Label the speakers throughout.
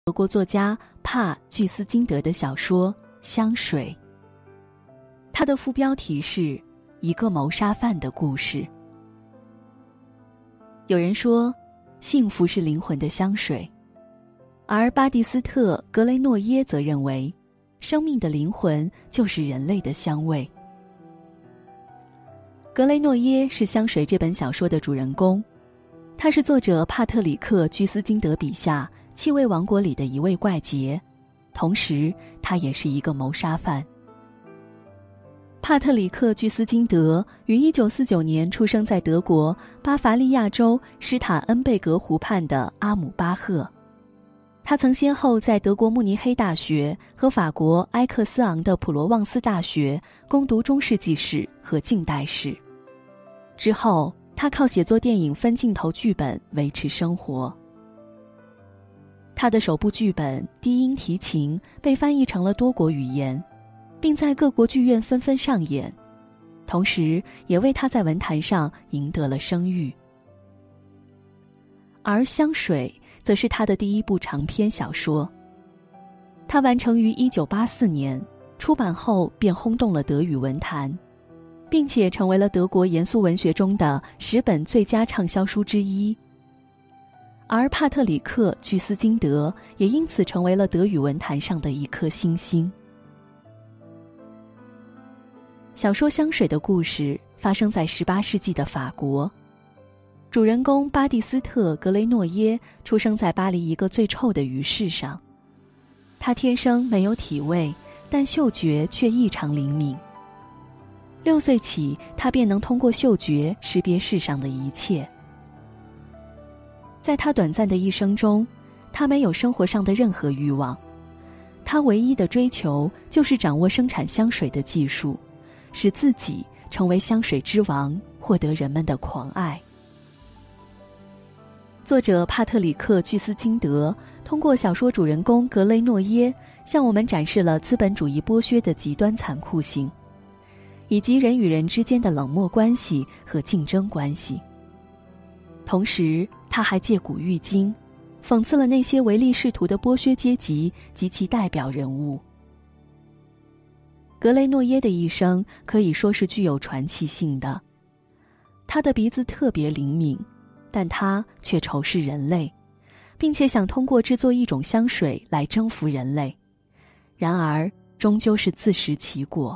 Speaker 1: 德国作家帕巨斯金德的小说《香水》，它的副标题是一个谋杀犯的故事。有人说，幸福是灵魂的香水，而巴蒂斯特·格雷诺耶则认为，生命的灵魂就是人类的香味。格雷诺耶是《香水》这本小说的主人公，他是作者帕特里克·居斯金德笔下气味王国里的一位怪杰，同时他也是一个谋杀犯。帕特里克·居斯金德于1949年出生在德国巴伐利亚州施塔恩贝格湖畔的阿姆巴赫。他曾先后在德国慕尼黑大学和法国埃克斯昂的普罗旺斯大学攻读中世纪史和近代史。之后，他靠写作电影分镜头剧本维持生活。他的首部剧本《低音提琴》被翻译成了多国语言，并在各国剧院纷纷上演，同时也为他在文坛上赢得了声誉。而《香水》则是他的第一部长篇小说，他完成于1984年，出版后便轰动了德语文坛，并且成为了德国严肃文学中的10本最佳畅销书之一。而帕特里克·居斯金德也因此成为了德语文坛上的一颗新星。小说《香水》的故事发生在18世纪的法国，主人公巴蒂斯特·格雷诺耶出生在巴黎一个最臭的鱼市上。他天生没有体味，但嗅觉却异常灵敏。6岁起，他便能通过嗅觉识别世上的一切。在他短暂的一生中，他没有生活上的任何欲望，他唯一的追求就是掌握生产香水的技术，使自己成为香水之王，获得人们的狂爱。作者帕特里克·居斯金德通过小说主人公格雷诺耶，向我们展示了资本主义剥削的极端残酷性，以及人与人之间的冷漠关系和竞争关系。同时，他还借古喻今，讽刺了那些唯利是图的剥削阶级及其代表人物。格雷诺耶的一生可以说是具有传奇性的。他的鼻子特别灵敏，但他却仇视人类，并且想通过制作一种香水来征服人类，然而终究是自食其果。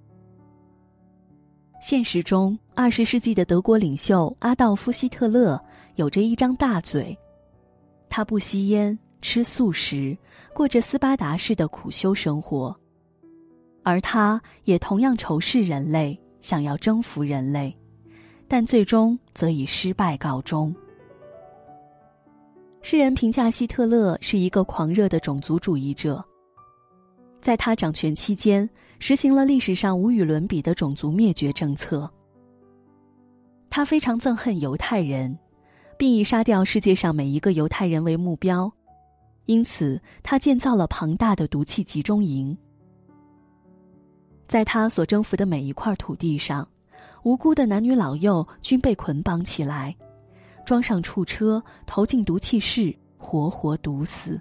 Speaker 1: 现实中，20世纪的德国领袖阿道夫·希特勒有着一张大嘴，他不吸烟，吃素食，过着斯巴达式的苦修生活，而他也同样仇视人类，想要征服人类，但最终则以失败告终。世人评价希特勒是一个狂热的种族主义者，在他掌权期间，实行了历史上无与伦比的种族灭绝政策。他非常憎恨犹太人，并以杀掉世界上每一个犹太人为目标，因此他建造了庞大的毒气集中营。在他所征服的每一块土地上，无辜的男女老幼均被捆绑起来，装上畜车，投进毒气室，活活毒死。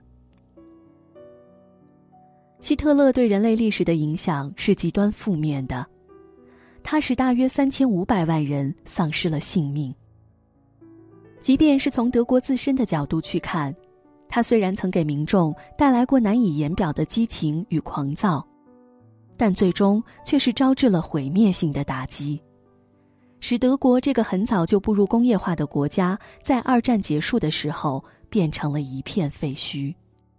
Speaker 1: 希特勒对人类历史的影响是极端负面的，他使大约3500万人丧失了性命。即便是从德国自身的角度去看，他虽然曾给民众带来过难以言表的激情与狂躁，但最终却是招致了毁灭性的打击，使德国这个很早就步入工业化的国家，在2战结束的时候变成了一片废墟。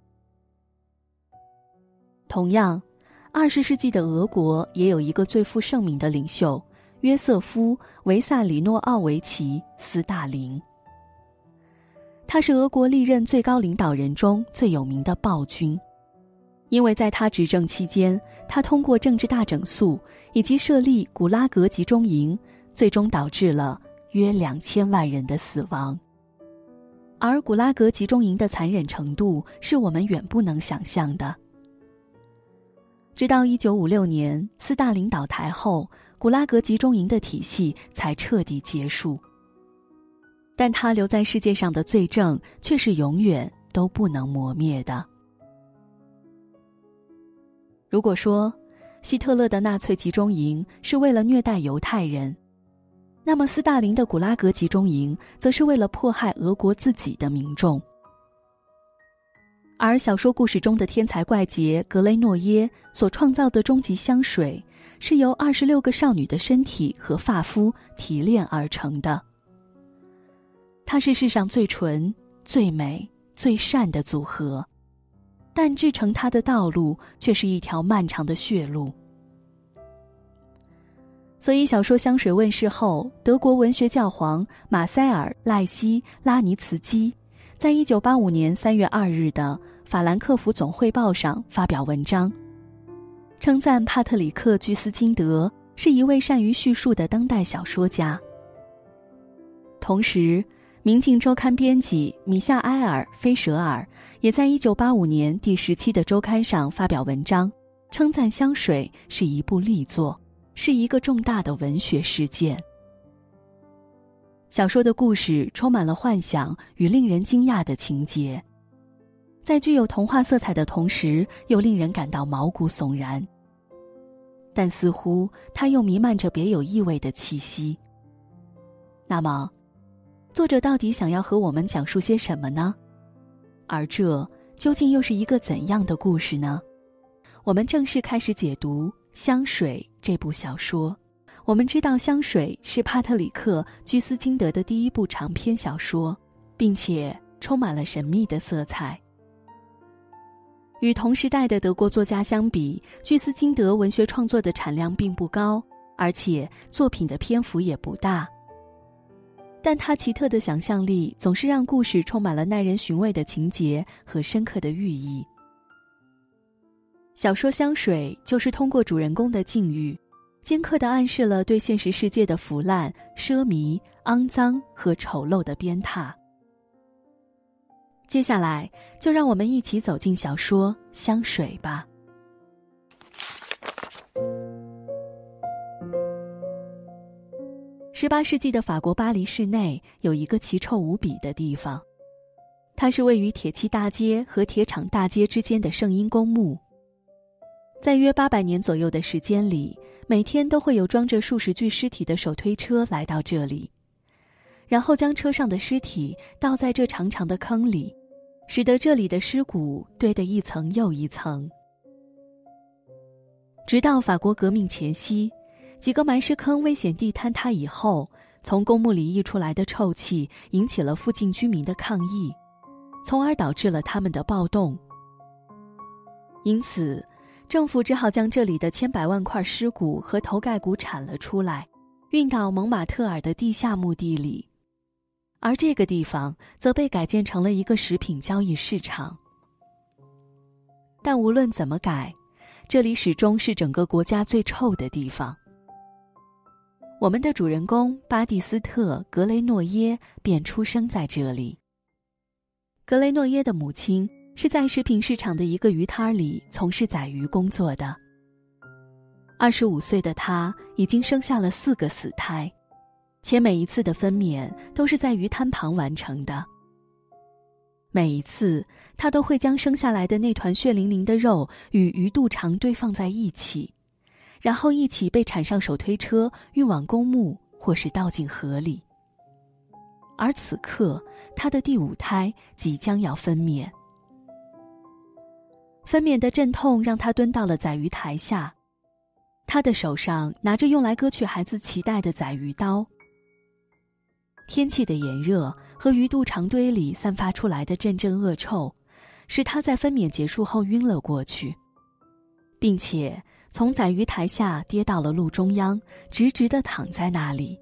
Speaker 1: 同样，20世纪的俄国也有一个最负盛名的领袖约瑟夫·维萨里诺奥维奇·斯大林。他是俄国历任最高领导人中最有名的暴君，因为在他执政期间，他通过政治大整肃以及设立古拉格集中营，最终导致了约2000万人的死亡。而古拉格集中营的残忍程度是我们远不能想象的。直到1956年，斯大林倒台后，古拉格集中营的体系才彻底结束。但他留在世界上的罪证却是永远都不能磨灭的。 如果说希特勒的纳粹集中营是为了虐待犹太人，那么斯大林的古拉格集中营则是为了迫害俄国自己的民众。而小说故事中的天才怪杰格雷诺耶所创造的终极香水，是由26个少女的身体和发肤提炼而成的。它是世上最纯、最美、最善的组合，但制成它的道路却是一条漫长的血路。所以小说香水问世后，德国文学教皇马塞尔·赖希拉尼茨基在1985年3月2日的法兰克福总汇报上发表文章，称赞帕特里克·居斯金德是一位善于叙述的当代小说家。同时，明镜周刊编辑米夏埃尔·菲舍尔也在1985年第10期的周刊上发表文章，称赞香水是一部力作，是一个重大的文学事件。小说的故事充满了幻想与令人惊讶的情节，在具有童话色彩的同时，又令人感到毛骨悚然。但似乎它又弥漫着别有意味的气息。那么，作者到底想要和我们讲述些什么呢？而这究竟又是一个怎样的故事呢？我们正式开始解读《香水》这部小说。我们知道《香水》是帕特里克·居斯金德的第一部长篇小说，并且充满了神秘的色彩。与同时代的德国作家相比，居斯金德文学创作的产量并不高，而且作品的篇幅也不大。但他奇特的想象力总是让故事充满了耐人寻味的情节和深刻的寓意。小说《香水》就是通过主人公的境遇，尖刻地暗示了对现实世界的腐烂、奢靡、肮脏和丑陋的鞭挞。接下来，就让我们一起走进小说《香水》吧。18世纪的法国巴黎市内有一个奇臭无比的地方，它是位于铁器大街和铁厂大街之间的圣婴公墓。在约800年左右的时间里，每天都会有装着数十具尸体的手推车来到这里，然后将车上的尸体倒在这长长的坑里，使得这里的尸骨堆得一层又一层。直到法国革命前夕，几个埋尸坑危险地坍塌以后，从公墓里溢出来的臭气引起了附近居民的抗议，从而导致了他们的暴动。因此，政府只好将这里的千百万块尸骨和头盖骨铲了出来，运到蒙马特尔的地下墓地里，而这个地方则被改建成了一个食品交易市场。但无论怎么改，这里始终是整个国家最臭的地方。我们的主人公巴蒂斯特·格雷诺耶便出生在这里。格雷诺耶的母亲是在食品市场的一个鱼摊里从事宰鱼工作的。25岁的她已经生下了4个死胎，且每一次的分娩都是在鱼摊旁完成的。每一次，她都会将生下来的那团血淋淋的肉与鱼肚肠堆放在一起，然后一起被铲上手推车运往公墓或是倒进河里。而此刻，她的第5胎即将要分娩。分娩的阵痛让她蹲到了宰鱼台下，她的手上拿着用来割去孩子脐带的宰鱼刀。天气的炎热和鱼肚肠堆里散发出来的阵阵恶臭，使她在分娩结束后晕了过去，并且从宰鱼台下跌到了路中央，直直地躺在那里。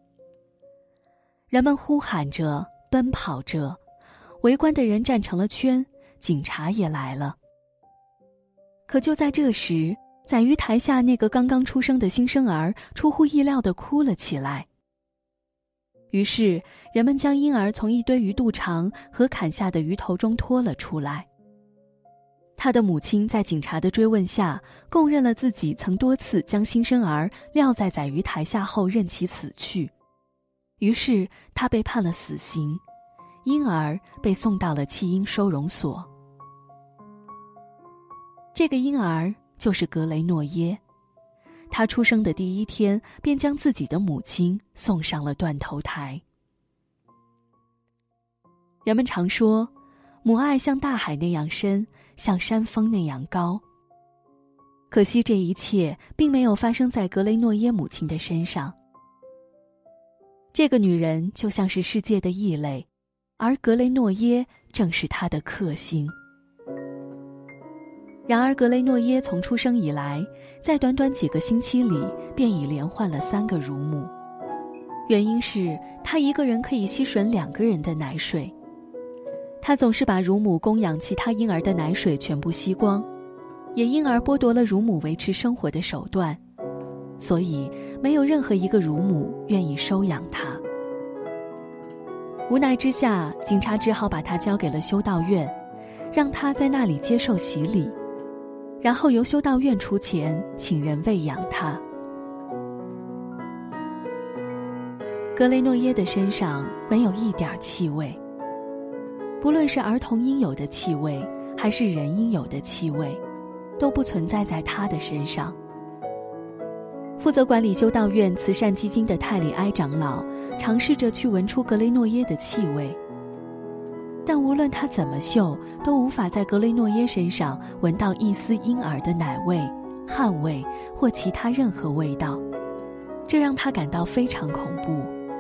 Speaker 1: 人们呼喊着，奔跑着，围观的人站成了圈，警察也来了。可就在这时，宰鱼台下那个刚刚出生的新生儿出乎意料地哭了起来。于是人们将婴儿从一堆鱼肚肠和砍下的鱼头中拖了出来。他的母亲在警察的追问下，供认了自己曾多次将新生儿撂在宰鱼台下后任其死去。于是他被判了死刑，婴儿被送到了弃婴收容所。这个婴儿就是格雷诺耶。他出生的第一天便将自己的母亲送上了断头台。人们常说，母爱像大海那样深，像山峰那样高。可惜这一切并没有发生在格雷诺耶母亲的身上。这个女人就像是世界的异类，而格雷诺耶正是她的克星。然而格雷诺耶从出生以来，在短短几个星期里便已连换了3个乳母，原因是她一个人可以吸吮2个人的奶水。她总是把乳母供养其他婴儿的奶水全部吸光，也因而剥夺了乳母维持生活的手段，所以没有任何一个乳母愿意收养她。无奈之下，警察只好把她交给了修道院，让她在那里接受洗礼，然后由修道院出钱请人喂养她。格雷诺耶的身上没有一点气味，不论是儿童应有的气味，还是人应有的气味，都不存在在他的身上。负责管理修道院慈善基金的泰里埃长老尝试着去闻出格雷诺耶的气味，但无论他怎么嗅，都无法在格雷诺耶身上闻到一丝婴儿的奶味、汗味或其他任何味道，这让他感到非常恐怖。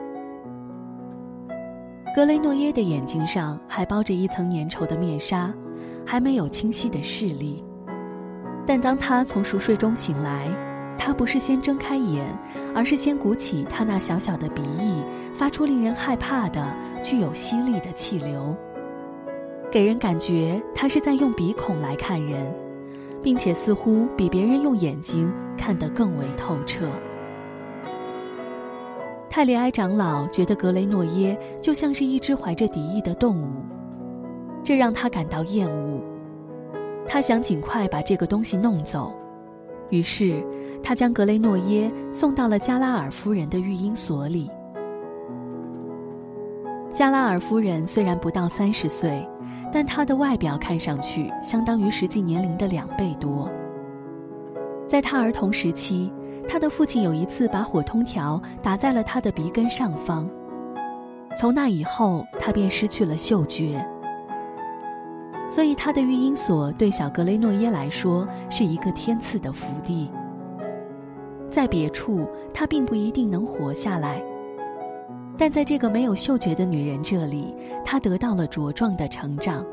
Speaker 1: 格雷诺耶的眼睛上还包着一层粘稠的面纱，还没有清晰的视力。但当他从熟睡中醒来，他不是先睁开眼，而是先鼓起他那小小的鼻翼，发出令人害怕的、具有吸力的气流，给人感觉他是在用鼻孔来看人，并且似乎比别人用眼睛看得更为透彻。泰里埃长老觉得格雷诺耶就像是一只怀着敌意的动物，这让他感到厌恶。他想尽快把这个东西弄走，于是他将格雷诺耶送到了加拉尔夫人的育婴所里。加拉尔夫人虽然不到30岁，但她的外表看上去相当于实际年龄的2倍多。在她儿童时期，她的父亲有一次把火通条打在了她的鼻根上方，从那以后她便失去了嗅觉。所以她的育婴所对小格雷诺耶来说是一个天赐的福地。在别处她并不一定能活下来，但在这个没有嗅觉的女人这里，她得到了茁壮的成长。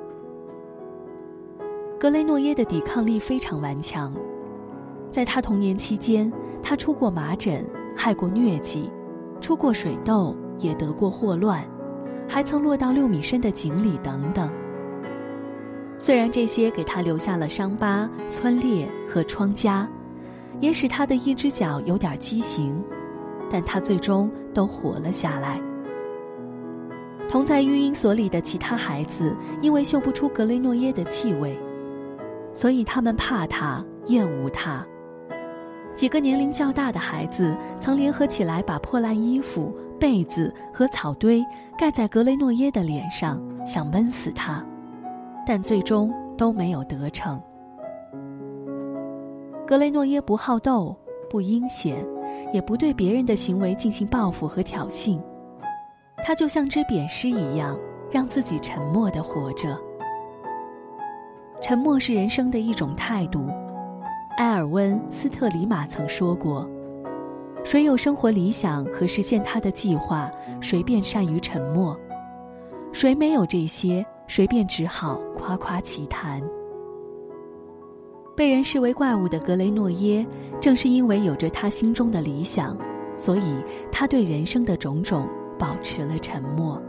Speaker 1: 格雷诺耶的抵抗力非常顽强，在她童年期间，她出过麻疹，害过疟疾，出过水痘，也得过霍乱，还曾落到6米深的井里等等。虽然这些给她留下了伤疤、皴裂和疮痂，也使她的一只脚有点畸形，但她最终都活了下来。同在育婴所里的其他孩子因为嗅不出格雷诺耶的气味，所以他们怕她，厌恶她。几个年龄较大的孩子曾联合起来把破烂衣服、被子和草堆盖在格雷诺耶的脸上，想闷死她，但最终都没有得逞。格雷诺耶不好斗，不阴险，也不对别人的行为进行报复和挑衅，他就像只扁狮一样，让自己沉默地活着。沉默是人生的一种态度。埃尔温·斯特里马曾说过，谁有生活理想和实现他的计划，谁便善于沉默；谁没有这些，谁便只好夸夸其谈。被人视为怪物的格雷诺耶，正是因为有着他心中的理想，所以他对人生的种种保持了沉默。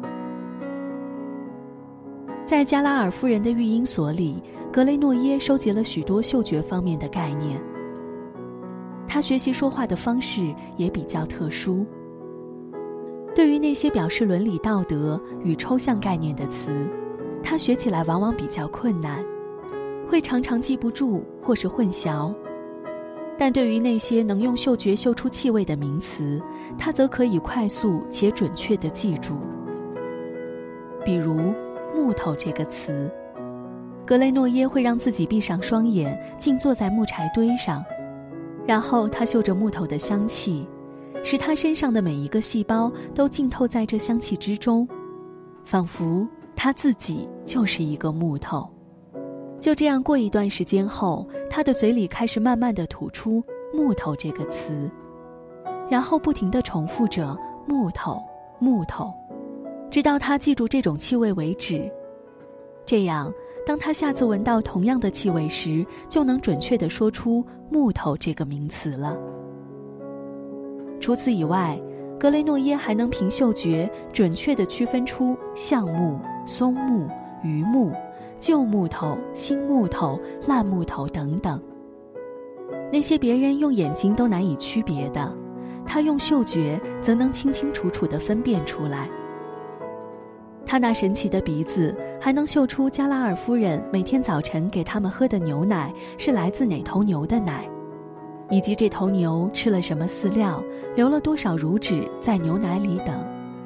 Speaker 1: 在加拉尔夫人的育婴所里，格雷诺耶收集了许多嗅觉方面的概念。他学习说话的方式也比较特殊。对于那些表示伦理道德与抽象概念的词，他学起来往往比较困难，会常常记不住或是混淆。但对于那些能用嗅觉嗅出气味的名词，他则可以快速且准确地记住。比如木头这个词， 格雷诺耶会让自己闭上双眼，静坐在木柴堆上，然后他嗅着木头的香气，使他身上的每一个细胞都浸透在这香气之中，仿佛他自己就是一个木头。就这样过一段时间后，他的嘴里开始慢慢地吐出木头这个词，然后不停地重复着木头木头，直到他记住这种气味为止。这样当他下次闻到同样的气味时，就能准确地说出木头这个名词了。除此以外，格雷诺耶还能凭嗅觉准确地区分出橡木、松木、榆木、旧木头、新木头、烂木头等等。那些别人用眼睛都难以区别的，他用嗅觉则能清清楚楚地分辨出来。他那神奇的鼻子还能嗅出加拉尔夫人每天早晨给他们喝的牛奶是来自哪头牛的奶，以及这头牛吃了什么饲料，流了多少乳脂在牛奶里等。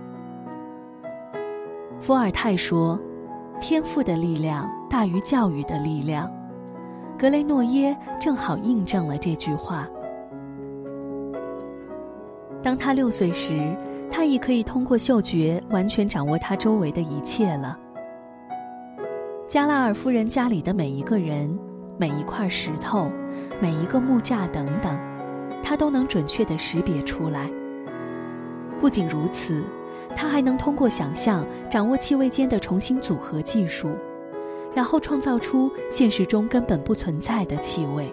Speaker 1: 伏尔泰说，天赋的力量大于教育的力量，格雷诺耶正好印证了这句话。当他6岁时，他已可以通过嗅觉完全掌握他周围的一切了。加拉尔夫人家里的每一个人、每一块石头、每一个木栅等等，他都能准确地识别出来。不仅如此，他还能通过想象掌握气味间的重新组合技术，然后创造出现实中根本不存在的气味。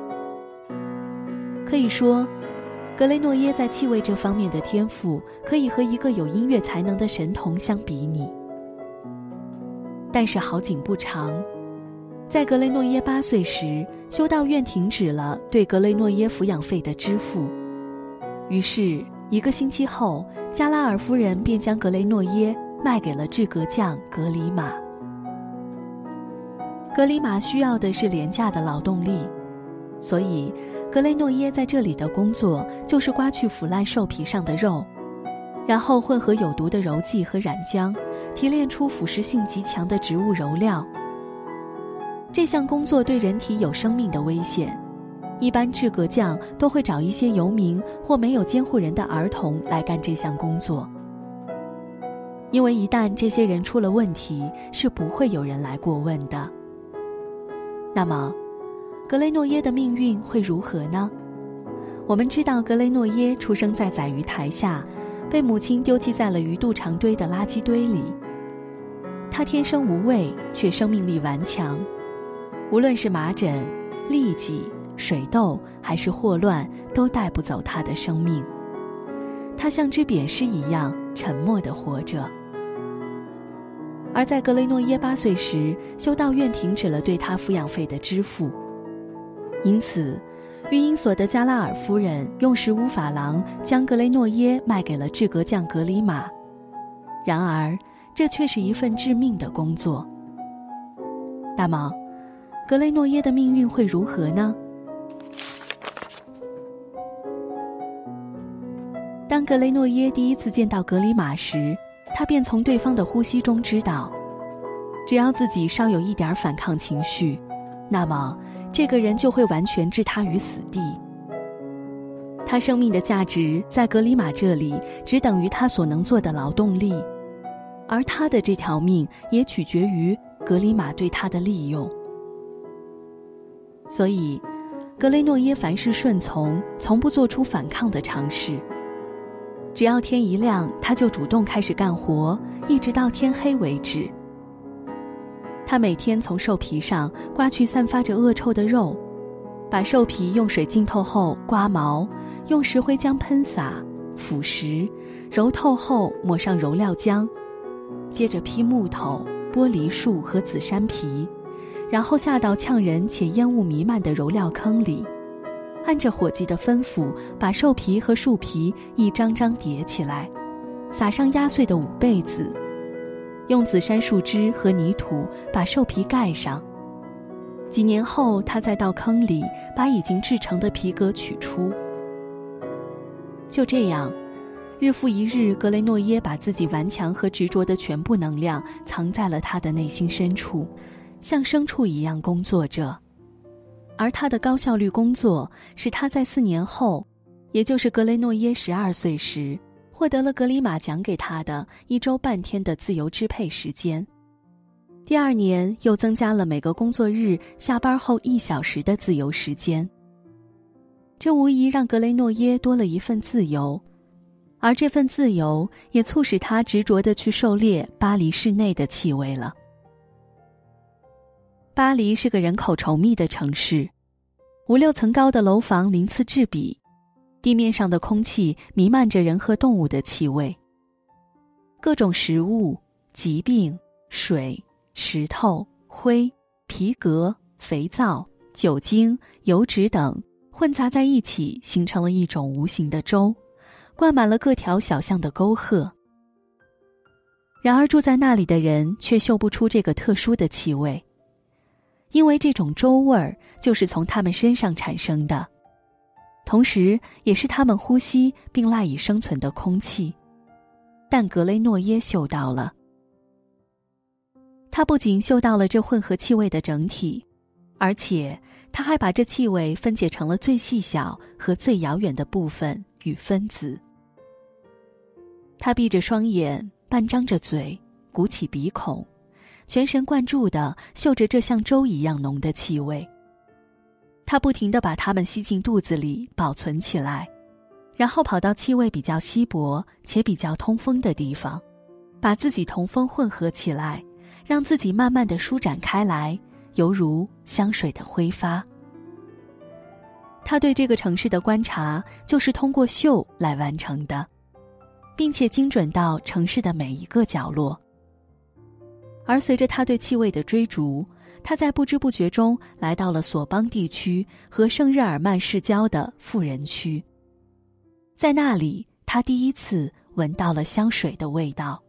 Speaker 1: 可以说，格雷诺耶在气味这方面的天赋可以和一个有音乐才能的神童相比拟。但是好景不长，在格雷诺耶8岁时，修道院停止了对格雷诺耶抚养费的支付，于是1个星期后，加拉尔夫人便将格雷诺耶卖给了制革匠格里马。格里马需要的是廉价的劳动力，所以格雷诺耶在这里的工作就是刮去腐烂兽皮上的肉，然后混合有毒的柔剂和染浆，提炼出腐蚀性极强的植物柔料。这项工作对人体有生命的危险，一般制革匠都会找一些游民或没有监护人的儿童来干这项工作，因为一旦这些人出了问题，是不会有人来过问的。那么格雷诺耶的命运会如何呢？我们知道格雷诺耶出生在宰鱼台下，被母亲丢弃在了鱼肚肠堆的垃圾堆里。他天生无畏，却生命力顽强，无论是麻疹、痢疾、水痘还是霍乱，都带不走他的生命。他像只扁虱一样沉默地活着。而在格雷诺耶8岁时，修道院停止了对他抚养费的支付，因此育婴所的加拉尔夫人用15法郎将格雷诺耶卖给了制革匠格里马。然而这却是一份致命的工作。那么格雷诺耶的命运会如何呢？当格雷诺耶第一次见到格里马时，他便从对方的呼吸中知道，只要自己稍有一点反抗情绪，那么这个人就会完全置他于死地。他生命的价值在格里马这里只等于他所能做的劳动力，而他的这条命也取决于格里马对他的利用。所以格雷诺耶凡事顺从，从不做出反抗的尝试。只要天一亮，他就主动开始干活，一直到天黑为止。他每天从兽皮上刮去散发着恶臭的肉，把兽皮用水浸透后刮毛，用石灰浆喷洒、腐蚀，揉透后抹上柔料浆，接着劈木头、玻璃树和紫杉皮，然后下到呛人且烟雾弥漫的揉料坑里，按着伙计的吩咐，把兽皮和树皮一张张叠起来，撒上压碎的五贝子，用紫杉树枝和泥土把兽皮盖上。几年后，他再到坑里把已经制成的皮革取出。就这样，日复一日，格雷诺耶把自己顽强和执着的全部能量藏在了他的内心深处， 像牲畜一样工作着。而他的高效率工作使他在4年后，也就是格雷诺耶12岁时，获得了格里马奖给他的1周半天的自由支配时间。第2年又增加了每个工作日下班后1小时的自由时间。这无疑让格雷诺耶多了一份自由，而这份自由也促使他执着地去狩猎巴黎市内的气味了。巴黎是个人口稠密的城市，5、6层高的楼房鳞次栉比，地面上的空气弥漫着人和动物的气味。各种食物、疾病、水、石头、灰、皮革、肥皂、酒精、油脂等混杂在一起，形成了一种无形的粥，灌满了各条小巷的沟壑。然而住在那里的人却嗅不出这个特殊的气味，因为这种粥味儿就是从他们身上产生的，同时也是他们呼吸并赖以生存的空气。但格雷诺耶嗅到了，他不仅嗅到了这混合气味的整体，而且他还把这气味分解成了最细小和最遥远的部分与分子。他闭着双眼，半张着嘴，鼓起鼻孔，全神贯注地嗅着这像粥一样浓的气味。他不停地把它们吸进肚子里保存起来，然后跑到气味比较稀薄且比较通风的地方，把自己同风混合起来，让自己慢慢地舒展开来，犹如香水的挥发。他对这个城市的观察就是通过嗅来完成的，并且精准到城市的每一个角落。而随着他对气味的追逐，他在不知不觉中来到了索邦地区和圣日耳曼市郊的富人区。在那里，他第一次闻到了香水的味道。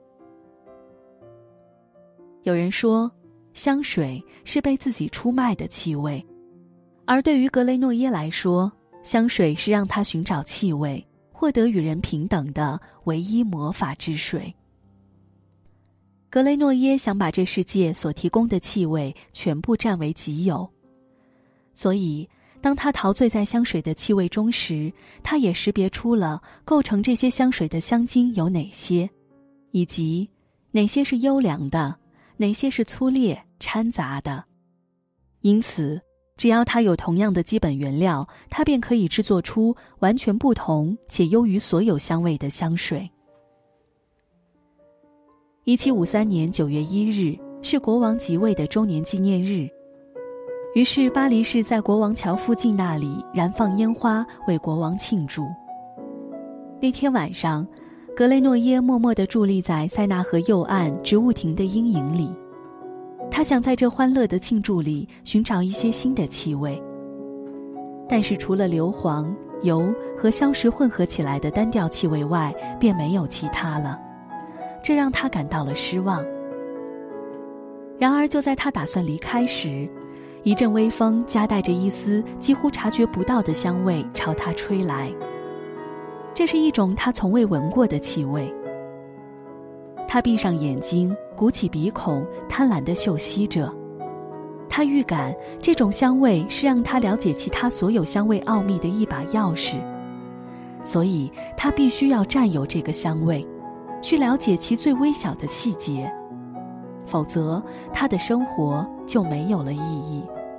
Speaker 1: 有人说，香水是被自己出卖的气味，而对于格雷诺耶来说，香水是让他寻找气味，获得与人平等的唯一魔法之水。格雷诺耶想把这世界所提供的气味全部占为己有，所以当他陶醉在香水的气味中时，他也识别出了构成这些香水的香精有哪些，以及哪些是优良的，哪些是粗劣掺杂的。因此只要他有同样的基本原料，他便可以制作出完全不同且优于所有香味的香水。1753年9月1日是国王即位的周年纪念日，于是巴黎市在国王桥附近那里燃放烟花为国王庆祝。那天晚上，格雷诺耶默默地伫立在塞纳河右岸植物亭的阴影里，他想在这欢乐的庆祝里寻找一些新的气味，但是除了硫磺、油和硝石混合起来的单调气味外，便没有其他了，这让他感到了失望。然而就在他打算离开时，一阵微风夹带着一丝几乎察觉不到的香味朝他吹来，这是一种他从未闻过的气味。他闭上眼睛，鼓起鼻孔，贪婪地嗅吸着。他预感这种香味是让他了解其他所有香味奥秘的一把钥匙，所以他必须要占有这个香味，去了解其最微小的细节，否则他的生活就没有了意义。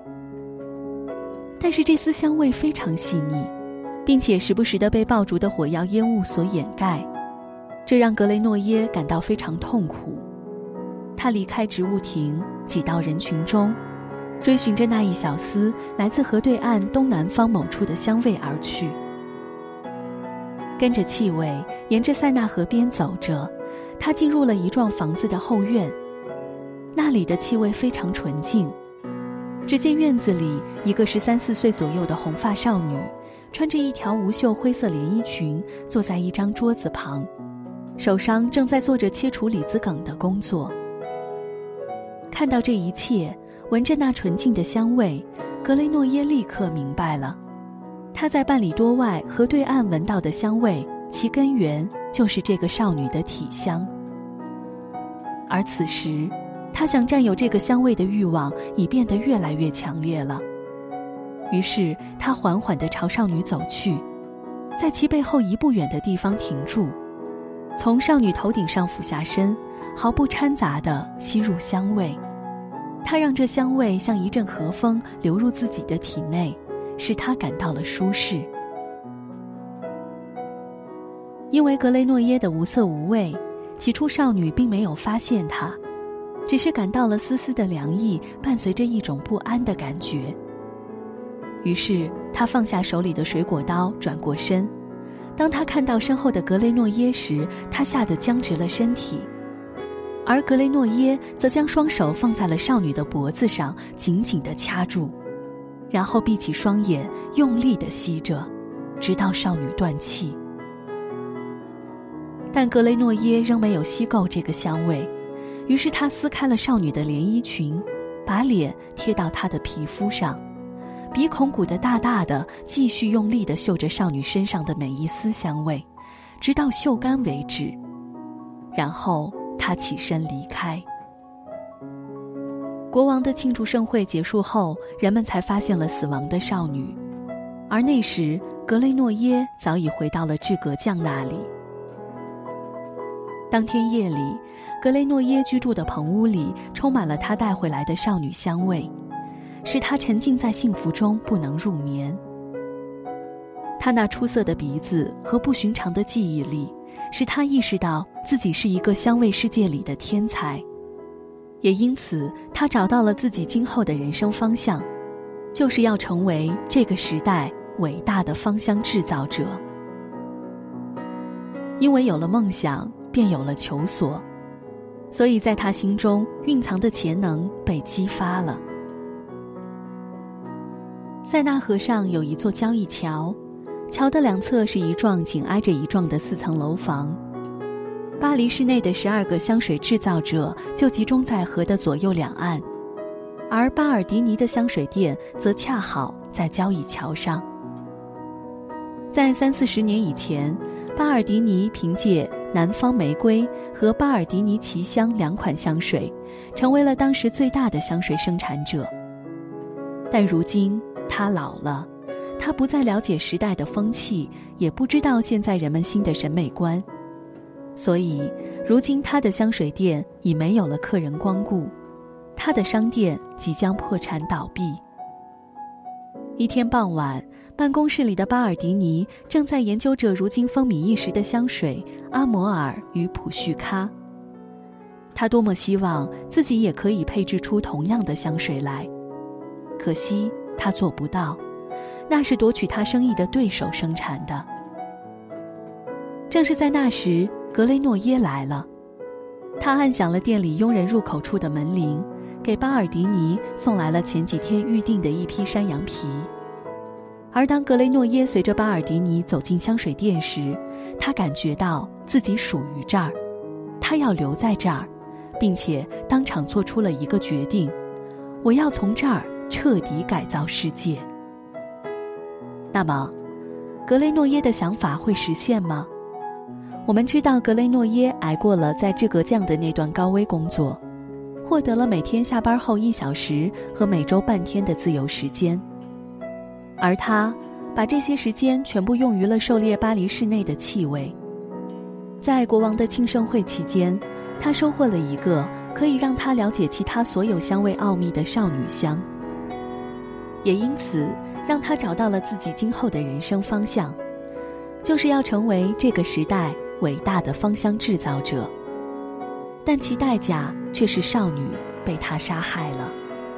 Speaker 1: 但是这丝香味非常细腻，并且时不时地被爆竹的火药烟雾所掩盖，这让格雷诺耶感到非常痛苦。他离开植物亭，挤到人群中，追寻着那一小丝来自河对岸东南方某处的香味而去。跟着气味沿着塞纳河边走着，他进入了一幢房子的后院，那里的气味非常纯净。只见院子里一个13、14岁左右的红发少女，穿着一条无袖灰色连衣裙，坐在一张桌子旁，手上正在做着切除李子梗的工作。看到这一切，闻着那纯净的香味，格雷诺耶立刻明白了，他在半里多外河对岸闻到的香味，其根源就是这个少女的体香。而此时他想占有这个香味的欲望已变得越来越强烈了。于是他缓缓地朝少女走去，在其背后1步远的地方停住，从少女头顶上俯下身，毫不掺杂地吸入香味。他让这香味像一阵和风流入自己的体内，使他感到了舒适。因为格雷诺耶的无色无味，起初少女并没有发现他，只是感到了丝丝的凉意，伴随着一种不安的感觉。于是他放下手里的水果刀，转过身。当他看到身后的格雷诺耶时，他吓得僵直了身体，而格雷诺耶则将双手放在了少女的脖子上，紧紧地掐住，然后闭起双眼，用力地吸着，直到少女断气。但格雷诺耶仍没有吸够这个香味，于是他撕开了少女的连衣裙，把脸贴到她的皮肤上，鼻孔鼓得大大的，继续用力地嗅着少女身上的每一丝香味，直到嗅干为止。然后他起身离开。国王的庆祝盛会结束后，人们才发现了死亡的少女，而那时格雷诺耶早已回到了智格将那里。当天夜里，格雷诺耶居住的棚屋里充满了他带回来的少女香味，使他沉浸在幸福中不能入眠。他那出色的鼻子和不寻常的记忆力，使他意识到自己是一个香味世界里的天才，也因此他找到了自己今后的人生方向，就是要成为这个时代伟大的芳香制造者。因为有了梦想，便有了求索，所以在他心中蕴藏的潜能被激发了。塞纳河上有一座交易桥，桥的两侧是一幢紧挨着一幢的4层楼房。巴黎市内的12个香水制造者就集中在河的左右两岸，而巴尔迪尼的香水店则恰好在交易桥上。在30-40年以前，巴尔迪尼凭借南方玫瑰和巴尔迪尼奇香2款香水，成为了当时最大的香水生产者。但如今他老了，他不再了解时代的风气，也不知道现在人们新的审美观，所以如今他的香水店已没有了客人光顾，他的商店即将破产倒闭。一天傍晚，办公室里的巴尔迪尼正在研究着如今风靡一时的香水阿摩尔与普绪咖。他多么希望自己也可以配制出同样的香水来，可惜他做不到，那是夺取他生意的对手生产的。正是在那时，格雷诺耶来了，他按响了店里佣人入口处的门铃，给巴尔迪尼送来了前几天预定的一批山羊皮。而当格雷诺耶随着巴尔迪尼走进香水店时，他感觉到自己属于这儿，他要留在这儿，并且当场做出了一个决定：我要从这儿彻底改造世界。那么，格雷诺耶的想法会实现吗？我们知道格雷诺耶挨过了在智格酱的那段高危工作，获得了每天下班后1小时和每周半天的自由时间。而他把这些时间全部用于了狩猎巴黎市内的气味。在国王的庆盛会期间，他收获了一个可以让他了解其他所有香味奥秘的少女香，也因此让他找到了自己今后的人生方向，就是要成为这个时代伟大的芳香制造者。但其代价却是少女被他杀害了。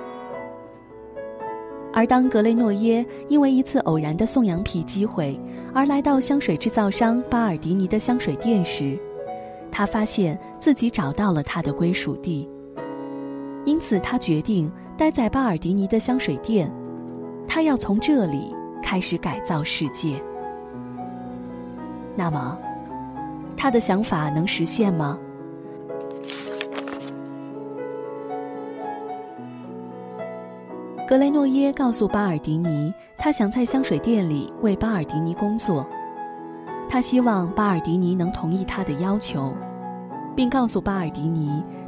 Speaker 1: 而当格雷诺耶因为一次偶然的送羊皮机会而来到香水制造商巴尔迪尼的香水店时，他发现自己找到了他的归属地，因此他决定待在巴尔迪尼的香水店，他要从这里开始改造世界。那么，他的想法能实现吗？格雷诺耶告诉巴尔迪尼，他想在香水店里为巴尔迪尼工作，他希望巴尔迪尼能同意他的要求，并告诉巴尔迪尼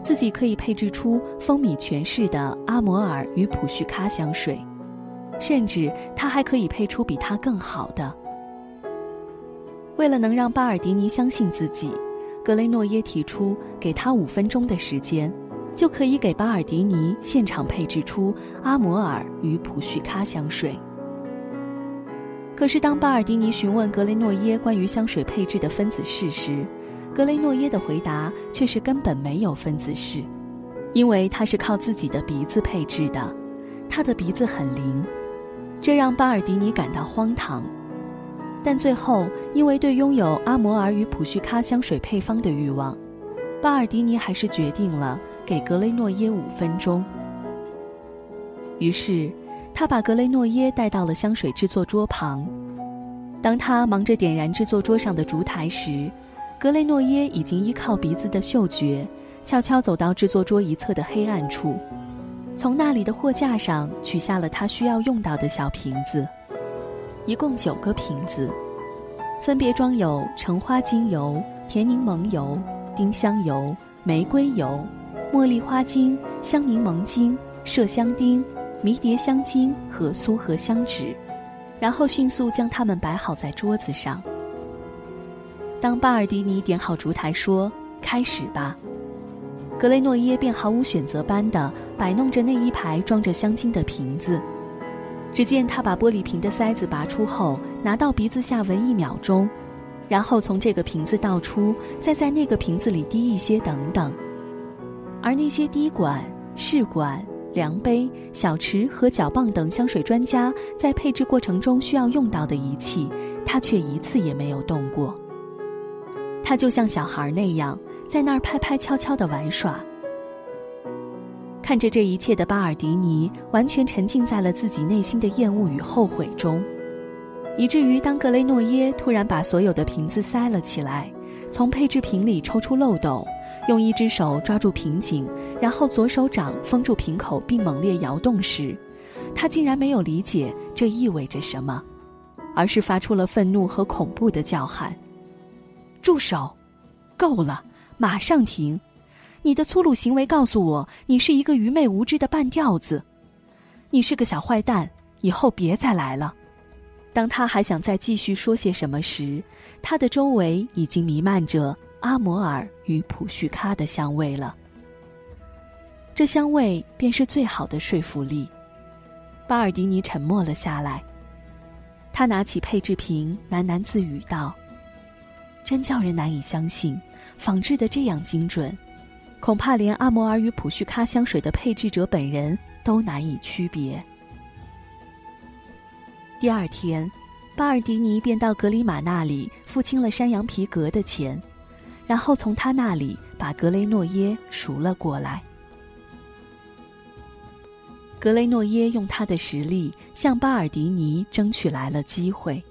Speaker 1: 自己可以配制出风靡全市的阿摩尔与普绪咖香水，甚至他还可以配出比他更好的。为了能让巴尔迪尼相信自己，格雷诺耶提出给他5分钟的时间，就可以给巴尔迪尼现场配制出阿摩尔与普绪咖香水。可是当巴尔迪尼询问格雷诺耶关于香水配制的分子式时，格雷诺耶的回答却是根本没有分子式，因为他是靠自己的鼻子配制的，他的鼻子很灵，这让巴尔迪尼感到荒唐。但最后，因为对拥有阿摩尔与普绪咖香水配方的欲望，巴尔迪尼还是决定了给格雷诺耶5分钟。于是他把格雷诺耶带到了香水制作桌旁。当他忙着点燃制作桌上的烛台时，格雷诺耶已经依靠鼻子的嗅觉，悄悄走到制作桌一侧的黑暗处，从那里的货架上取下了他需要用到的小瓶子，一共9个瓶子，分别装有橙花精油、甜柠檬油、丁香油、玫瑰油、茉莉花精、香柠檬精、麝香丁、迷迭香精和苏合香脂，然后迅速将它们摆好在桌子上。当巴尔迪尼点好烛台说开始吧，格雷诺耶便毫无选择般地摆弄着那一排装着香精的瓶子。只见他把玻璃瓶的塞子拔出后，拿到鼻子下闻1秒钟，然后从这个瓶子倒出，再在那个瓶子里滴一些等等。而那些滴管、试管、量杯、小匙和搅棒等香水专家在配制过程中需要用到的仪器，他却一次也没有动过。他就像小孩那样，在那儿拍拍悄悄地玩耍。看着这一切的巴尔迪尼完全沉浸在了自己内心的厌恶与后悔中，以至于当格雷诺耶突然把所有的瓶子塞了起来，从配制瓶里抽出漏斗，用一只手抓住瓶颈，然后左手掌封住瓶口并猛烈摇动时，他竟然没有理解这意味着什么，而是发出了愤怒和恐怖的叫喊：住手！够了，马上停！你的粗鲁行为告诉我，你是一个愚昧无知的半吊子，你是个小坏蛋，以后别再来了。当他还想再继续说些什么时，他的周围已经弥漫着阿摩尔与普绪咖的香味了。这香味便是最好的说服力。巴尔迪尼沉默了下来，他拿起配制瓶，喃喃自语道：真叫人难以相信，仿制的这样精准，恐怕连阿摩尔与普绪咖香水的配制者本人都难以区别。第二天，巴尔迪尼便到格里马那里付清了山羊皮革的钱，然后从他那里把格雷诺耶赎了过来。格雷诺耶用他的实力向巴尔迪尼争取来了机会。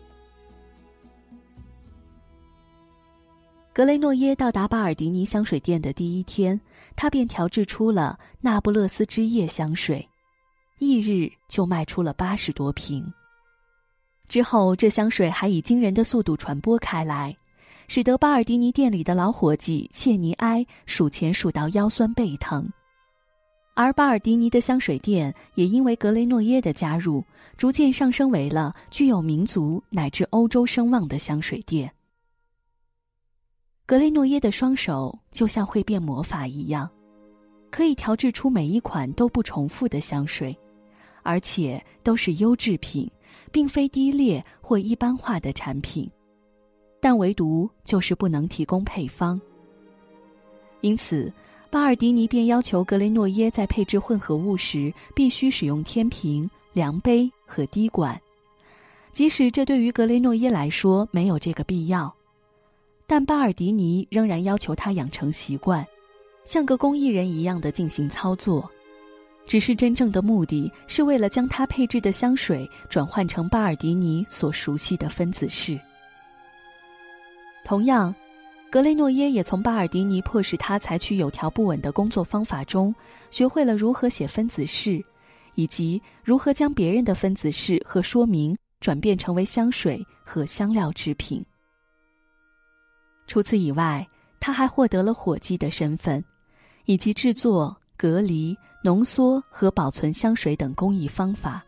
Speaker 1: 格雷诺耶到达巴尔迪尼香水店的第1天，他便调制出了那不勒斯之夜香水，1日就卖出了80多瓶。之后这香水还以惊人的速度传播开来，使得巴尔迪尼店里的老伙计谢尼埃数钱数到腰酸背疼。而巴尔迪尼的香水店也因为格雷诺耶的加入，逐渐上升为了具有民族乃至欧洲声望的香水店。格雷诺耶的双手就像会变魔法一样，可以调制出每一款都不重复的香水，而且都是优质品，并非低劣或一般化的产品，但唯独就是不能提供配方。因此巴尔迪尼便要求格雷诺耶在配置混合物时必须使用天平、量杯和滴管，即使这对于格雷诺耶来说没有这个必要，但巴尔迪尼仍然要求他养成习惯，像个工艺人一样的进行操作，只是真正的目的是为了将他配制的香水转换成巴尔迪尼所熟悉的分子式。同样，格雷诺耶也从巴尔迪尼迫使他采取有条不紊的工作方法中，学会了如何写分子式，以及如何将别人的分子式和说明转变成为香水和香料制品。除此以外，他还获得了伙计的身份， 以及制作、隔离、浓缩和保存香水等工艺方法。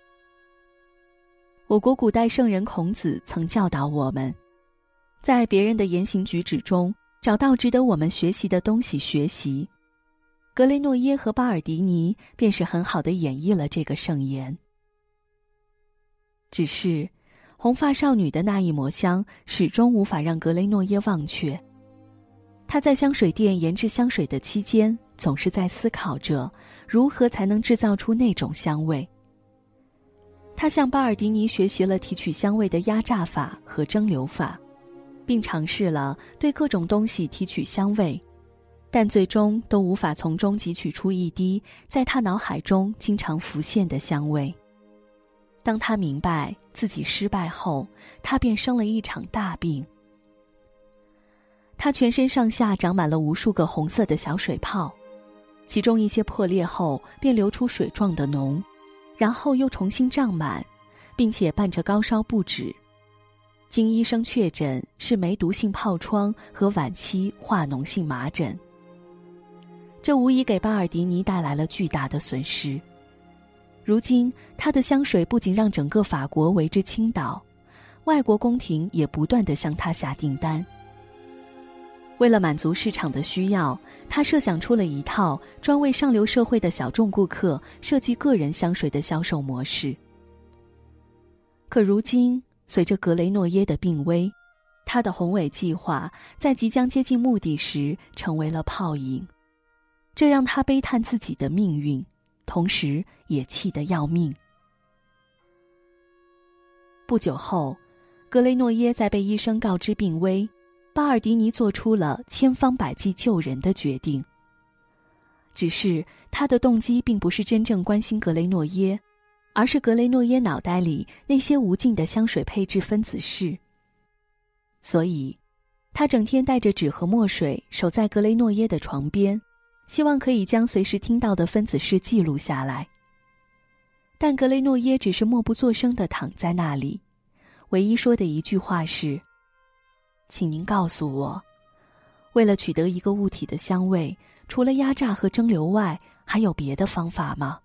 Speaker 1: 我国古代圣人孔子曾教导我们，在别人的言行举止中找到值得我们学习的东西学习。格雷诺耶和巴尔迪尼便是很好地演绎了这个圣言。只是红发少女的那一抹香始终无法让格雷诺耶忘却。他在香水店研制香水的期间，总是在思考着如何才能制造出那种香味。他向巴尔迪尼学习了提取香味的压榨法和蒸馏法，并尝试了对各种东西提取香味，但最终都无法从中汲取出一滴在他脑海中经常浮现的香味。当他明白自己失败后，他便生了一场大病。他全身上下长满了无数个红色的小水泡，其中一些破裂后便流出水状的脓，然后又重新胀满，并且伴着高烧不止。经医生确诊是梅毒性疱疮和晚期化脓性麻疹。这无疑给巴尔迪尼带来了巨大的损失。如今他的香水不仅让整个法国为之倾倒，外国宫廷也不断地向他下订单。为了满足市场的需要，他设想出了一套专为上流社会的小众顾客设计个人香水的销售模式。可如今，随着格雷诺耶的病危，他的宏伟计划在即将接近目的时成为了泡影，这让他悲叹自己的命运，同时也气得要命。不久后，格雷诺耶在被医生告知病危，巴尔迪尼做出了千方百计救人的决定。只是他的动机并不是真正关心格雷诺耶，而是格雷诺耶脑袋里那些无尽的香水配置分子式。所以他整天带着纸和墨水守在格雷诺耶的床边，希望可以将随时听到的分子式记录下来。但格雷诺耶只是默不作声地躺在那里，唯一说的一句话是：请您告诉我，为了取得一个物体的香味，除了压榨和蒸馏外，还有别的方法吗？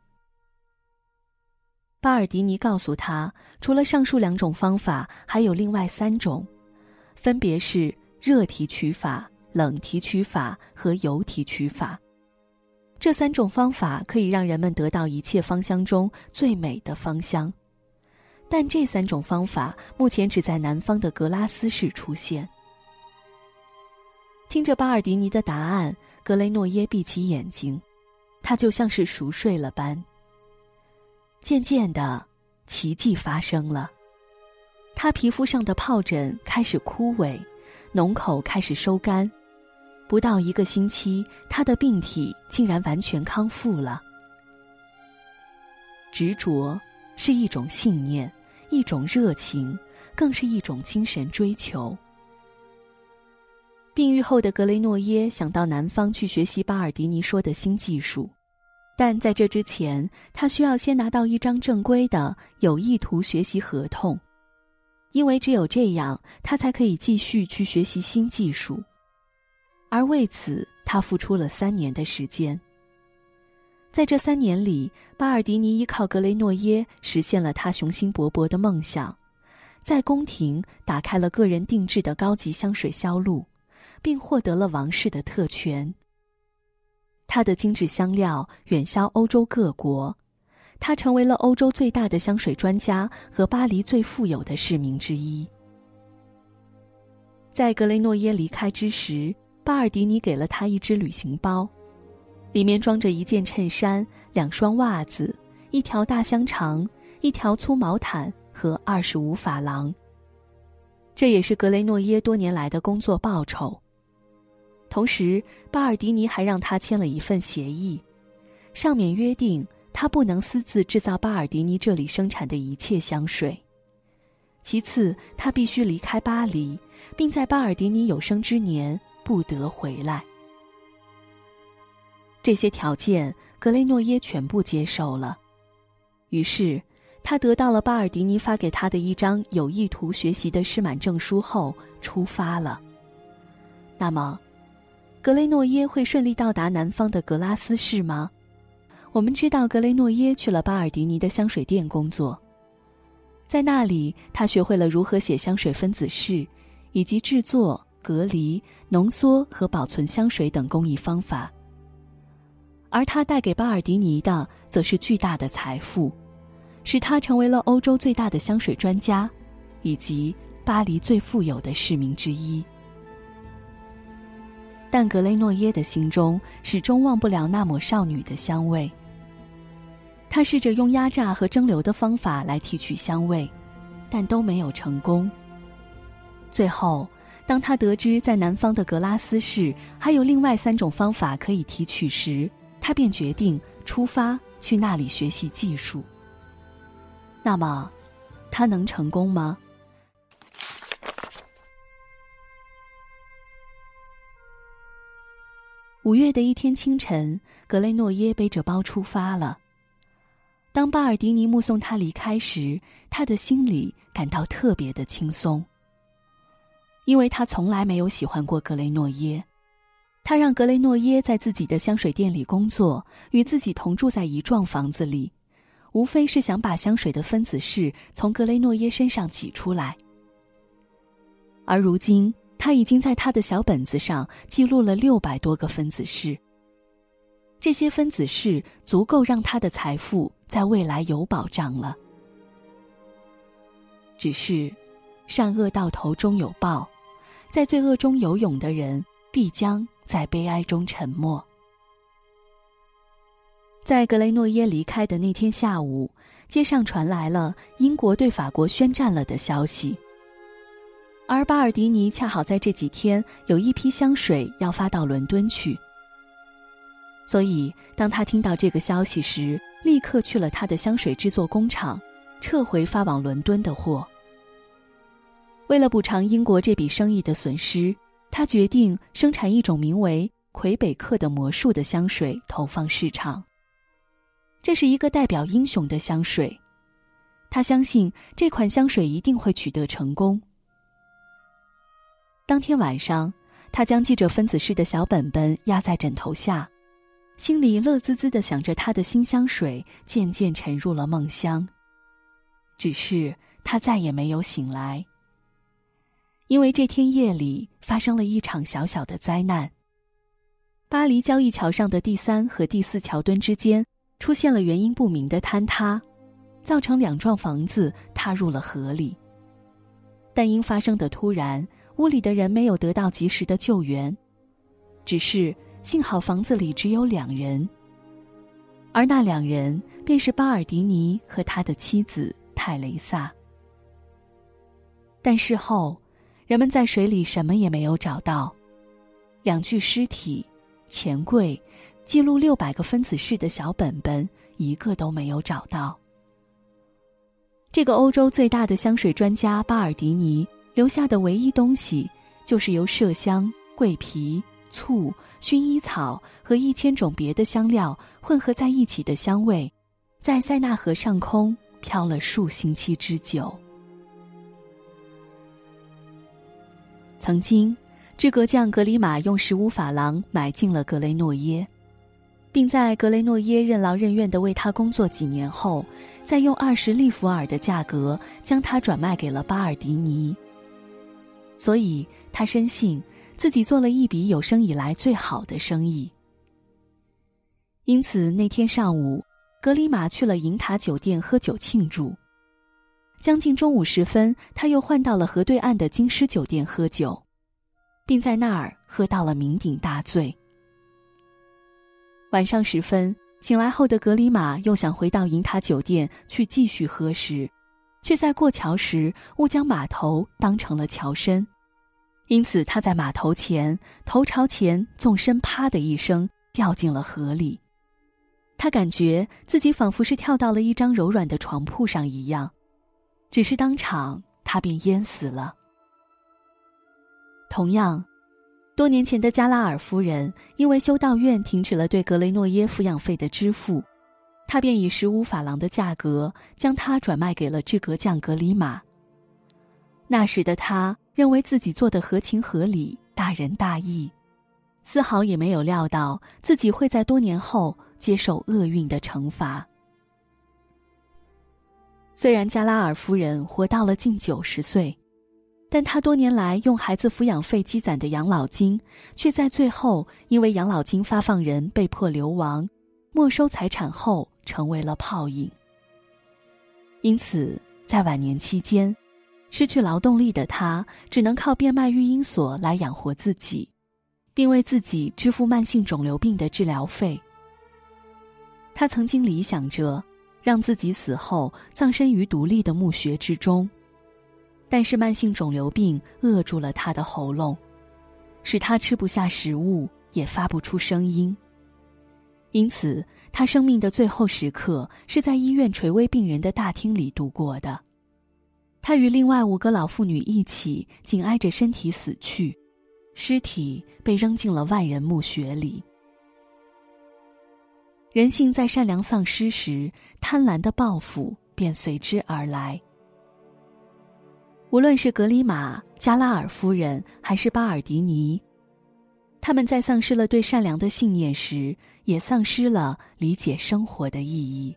Speaker 1: 巴尔迪尼告诉他，除了上述2种方法，还有另外3种，分别是热提取法、冷提取法和油提取法。这3种方法可以让人们得到一切芳香中最美的芳香，但这3种方法目前只在南方的格拉斯市出现。听着巴尔迪尼的答案，格雷诺耶闭起眼睛，他就像是熟睡了般。渐渐的，奇迹发生了，他皮肤上的疱疹开始枯萎，脓口开始收干，不到1个星期，他的病体竟然完全康复了。执着是一种信念，一种热情，更是一种精神追求。病愈后的格雷诺耶想到南方去学习巴尔迪尼说的新技术，但在这之前，他需要先拿到一张正规的有意图学习合同，因为只有这样，他才可以继续去学习新技术。而为此，他付出了3年的时间。在这3年里，巴尔迪尼依靠格雷诺耶实现了他雄心勃勃的梦想，在宫廷打开了个人定制的高级香水销路，并获得了王室的特权。他的精致香料远销欧洲各国，他成为了欧洲最大的香水专家和巴黎最富有的市民之一。在格雷诺耶离开之时，巴尔迪尼给了他一只旅行包，里面装着1件衬衫、2双袜子、1条大香肠、1条粗毛毯和25法郎。这也是格雷诺耶多年来的工作报酬。同时，巴尔迪尼还让他签了一份协议，上面约定他不能私自制造巴尔迪尼这里生产的一切香水。其次，他必须离开巴黎，并在巴尔迪尼有生之年不得回来。这些条件，格雷诺耶全部接受了。于是，他得到了巴尔迪尼发给他的一张有意图学习的师满证书后，出发了。那么， 格雷诺耶会顺利到达南方的格拉斯市吗？我们知道格雷诺耶去了巴尔迪尼的香水店工作，在那里他学会了如何写香水分子式，以及制作、隔离、浓缩和保存香水等工艺方法。而他带给巴尔迪尼的则是巨大的财富，使他成为了欧洲最大的香水专家，以及巴黎最富有的市民之一。但格雷诺耶的心中始终忘不了那抹少女的香味。他试着用压榨和蒸馏的方法来提取香味，但都没有成功。最后，当他得知在南方的格拉斯市还有另外3种方法可以提取时，他便决定出发去那里学习技术。那么，他能成功吗？5月的一天清晨，格雷诺耶背着包出发了。当巴尔迪尼目送他离开时，他的心里感到特别的轻松，因为他从来没有喜欢过格雷诺耶。他让格雷诺耶在自己的香水店里工作，与自己同住在一幢房子里，无非是想把香水的分子式从格雷诺耶身上挤出来。而如今，他已经在他的小本子上记录了600多个分子式。这些分子式足够让他的财富在未来有保障了。只是，善恶到头终有报，在罪恶中游泳的人必将在悲哀中沉没。在格雷诺耶离开的那天下午，街上传来了英国对法国宣战了的消息。而巴尔迪尼恰好在这几天有一批香水要发到伦敦去，所以当他听到这个消息时，立刻去了他的香水制作工厂，撤回发往伦敦的货。为了补偿英国这笔生意的损失，他决定生产一种名为魁北克的魔术的香水投放市场。这是一个代表英雄的香水，他相信这款香水一定会取得成功。当天晚上，他将记着分子式的小本本压在枕头下，心里乐滋滋地想着他的新香水渐渐沉入了梦乡。只是他再也没有醒来，因为这天夜里发生了一场小小的灾难。巴黎交易桥上的第3和第4桥墩之间出现了原因不明的坍塌，造成2幢房子塌入了河里。但因发生的突然，屋里的人没有得到及时的救援，只是幸好房子里只有2人，而那2人便是巴尔迪尼和他的妻子泰雷萨。但事后，人们在水里什么也没有找到，2具尸体、钱柜、记录600个分子式的小本本，一个都没有找到。这个欧洲最大的香水专家巴尔迪尼留下的唯一东西，就是由麝香、桂皮、醋、薰衣草和1000种别的香料混合在一起的香味，在塞纳河上空飘了数星期之久。曾经，制革匠格里马用15法郎买进了格雷诺耶，并在格雷诺耶任劳任怨地为他工作几年后，再用20利弗尔的价格将它转卖给了巴尔迪尼。所以他深信自己做了一笔有生以来最好的生意。因此那天上午，格里马去了银塔酒店喝酒庆祝。将近中午时分，他又换到了河对岸的京师酒店喝酒，并在那儿喝到了酩酊大醉。晚上时分，醒来后的格里马又想回到银塔酒店去继续喝时，却在过桥时误将码头当成了桥身，因此他在码头前头朝前纵身啪的一声掉进了河里。他感觉自己仿佛是跳到了一张柔软的床铺上一样，只是当场他便淹死了。同样，多年前的加拉尔夫人因为修道院停止了对格雷诺耶抚养费的支付，他便以15法郎的价格将它转卖给了制革匠格里马。那时的他认为自己做得合情合理，大仁大义， 丝毫也没有料到自己会在多年后接受厄运的惩罚。虽然加拉尔夫人活到了近90岁，但她多年来用孩子抚养费积攒的养老金，却在最后因为养老金发放人被迫流亡，没收财产后成为了泡影。因此，在晚年期间，失去劳动力的她只能靠变卖育婴所来养活自己，并为自己支付慢性肿瘤病的治疗费。她曾经理想着让自己死后葬身于独立的墓穴之中，但是慢性肿瘤病扼住了他的喉咙，使他吃不下食物，也发不出声音。因此，他生命的最后时刻是在医院垂危病人的大厅里度过的。他与另外5个老妇女一起紧挨着身体死去，尸体被扔进了万人墓穴里。人性在善良丧失时，贪婪的报复便随之而来。无论是格里玛、加拉尔夫人还是巴尔迪尼，他们在丧失了对善良的信念时，也丧失了理解生活的意义。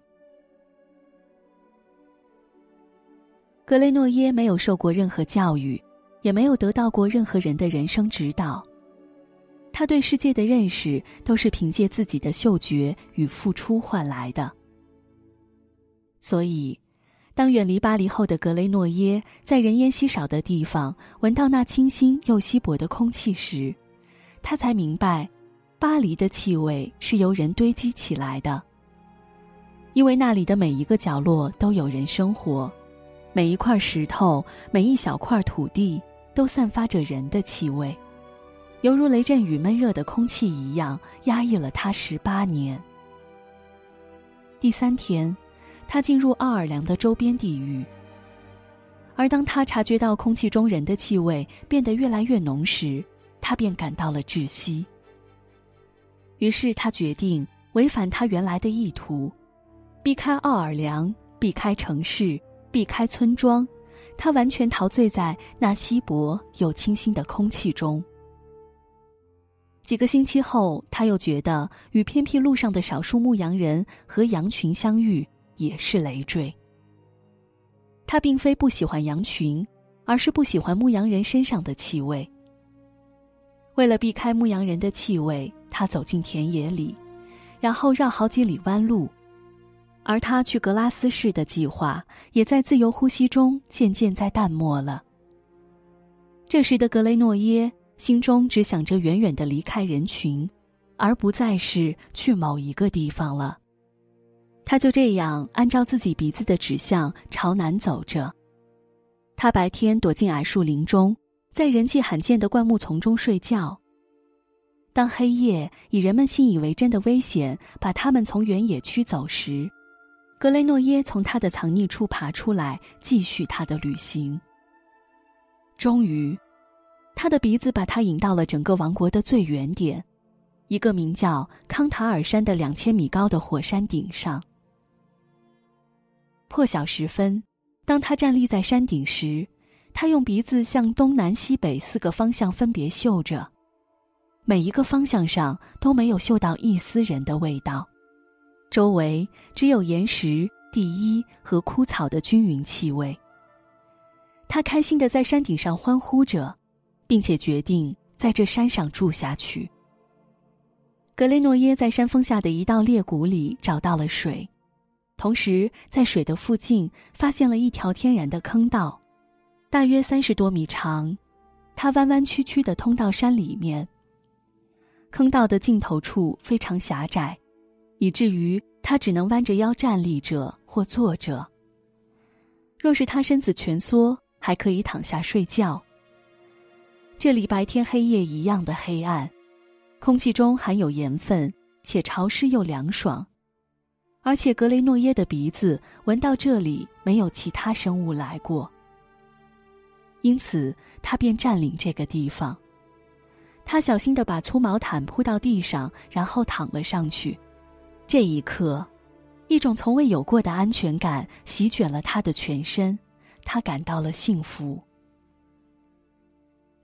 Speaker 1: 格雷诺耶没有受过任何教育，也没有得到过任何人的人生指导。他对世界的认识都是凭借自己的嗅觉与付出换来的。所以，当远离巴黎后的格雷诺耶在人烟稀少的地方闻到那清新又稀薄的空气时，他才明白，巴黎的气味是由人堆积起来的。因为那里的每一个角落都有人生活，每一块石头，每一小块土地都散发着人的气味，犹如雷阵雨闷热的空气一样，压抑了他18年。第3天，他进入奥尔良的周边地域，而当他察觉到空气中人的气味变得越来越浓时，他便感到了窒息。于是他决定违反他原来的意图，避开奥尔良，避开城市，避开村庄，他完全陶醉在那稀薄又清新的空气中。几个星期后，他又觉得与偏僻路上的少数牧羊人和羊群相遇也是累赘。他并非不喜欢羊群，而是不喜欢牧羊人身上的气味。为了避开牧羊人的气味，他走进田野里，然后绕好几里弯路。而他去格拉斯市的计划也在自由呼吸中渐渐在淡漠了。这时的格雷诺耶心中只想着远远地离开人群，而不再是去某一个地方了。他就这样按照自己鼻子的指向朝南走着。他白天躲进矮树林中，在人迹罕见的灌木丛中睡觉。当黑夜以人们信以为真的危险把他们从原野驱走时，格雷诺耶从他的藏匿处爬出来，继续他的旅行。终于，他的鼻子把他引到了整个王国的最远点，一个名叫康塔尔山的2000米高的火山顶上。破晓时分，当他站立在山顶时，他用鼻子向东南西北4个方向分别嗅着，每一个方向上都没有嗅到一丝人的味道，周围只有岩石、地衣和枯草的均匀气味。他开心地在山顶上欢呼着，并且决定在这山上住下去。格雷诺耶在山峰下的一道裂谷里找到了水，同时在水的附近发现了一条天然的坑道，大约30多米长，它弯弯曲曲地通到山里面。坑道的尽头处非常狭窄，以至于他只能弯着腰站立着或坐着。若是他身子蜷缩，还可以躺下睡觉。这里白天黑夜一样的黑暗，空气中含有盐分，且潮湿又凉爽。而且格雷诺耶的鼻子闻到这里没有其他生物来过，因此他便占领这个地方。他小心地把粗毛毯铺到地上，然后躺了上去。这一刻，一种从未有过的安全感席卷了他的全身，他感到了幸福。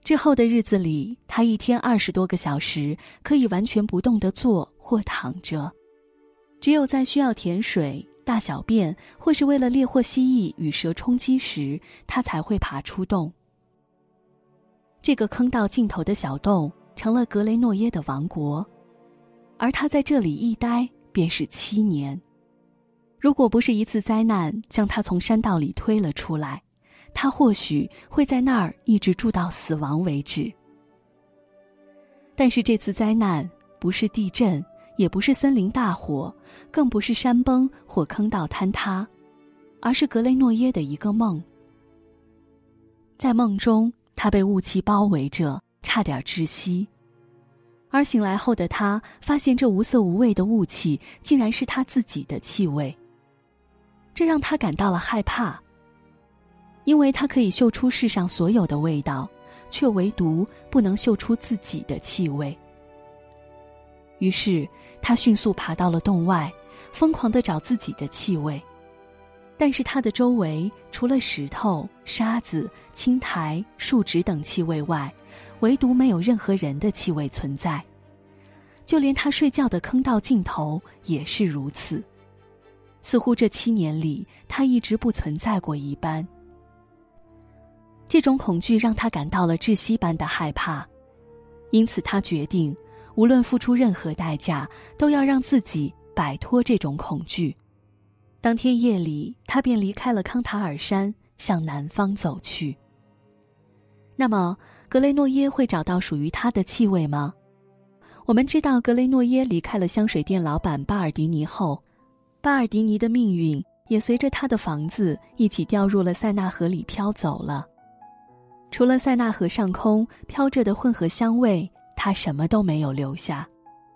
Speaker 1: 之后的日子里，他一天20多个小时可以完全不动地坐或躺着，只有在需要舔水、大小便或是为了猎获蜥蜴与蛇充饥时，他才会爬出洞。这个坑道尽头的小洞成了格雷诺耶的王国，而他在这里一待便是7年。如果不是一次灾难将他从山道里推了出来，他或许会在那儿一直住到死亡为止。但是这次灾难不是地震，也不是森林大火，更不是山崩或坑道坍塌，而是格雷诺耶的一个梦。在梦中，他被雾气包围着，差点窒息。而醒来后的他发现这无色无味的雾气竟然是他自己的气味，这让他感到了害怕。因为他可以嗅出世上所有的味道，却唯独不能嗅出自己的气味。于是他迅速爬到了洞外，疯狂地找自己的气味。但是他的周围除了石头、沙子、青苔、树脂等气味外，唯独没有任何人的气味存在。就连他睡觉的坑道尽头也是如此。似乎这7年里，他一直不存在过一般。这种恐惧让他感到了窒息般的害怕，因此他决定，无论付出任何代价，都要让自己摆脱这种恐惧。当天夜里，他便离开了康塔尔山，向南方走去。那么，格雷诺耶会找到属于他的气味吗？我们知道，格雷诺耶离开了香水店老板巴尔迪尼后，巴尔迪尼的命运也随着他的房子一起掉入了塞纳河里飘走了。除了塞纳河上空飘着的混合香味，他什么都没有留下。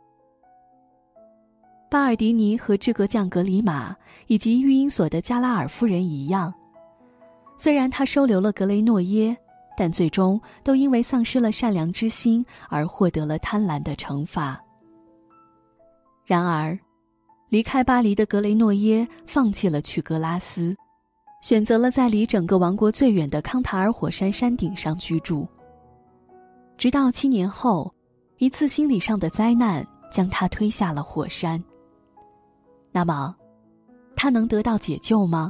Speaker 1: 巴尔迪尼和制革匠格里马以及育婴所的加拉尔夫人一样，虽然他收留了格雷诺耶，但最终都因为丧失了善良之心而获得了贪婪的惩罚。然而，离开巴黎的格雷诺耶放弃了去格拉斯，选择了在离整个王国最远的康塔尔火山山顶上居住。直到7年后，一次心理上的灾难将他推下了火山。那么，他能得到解救吗？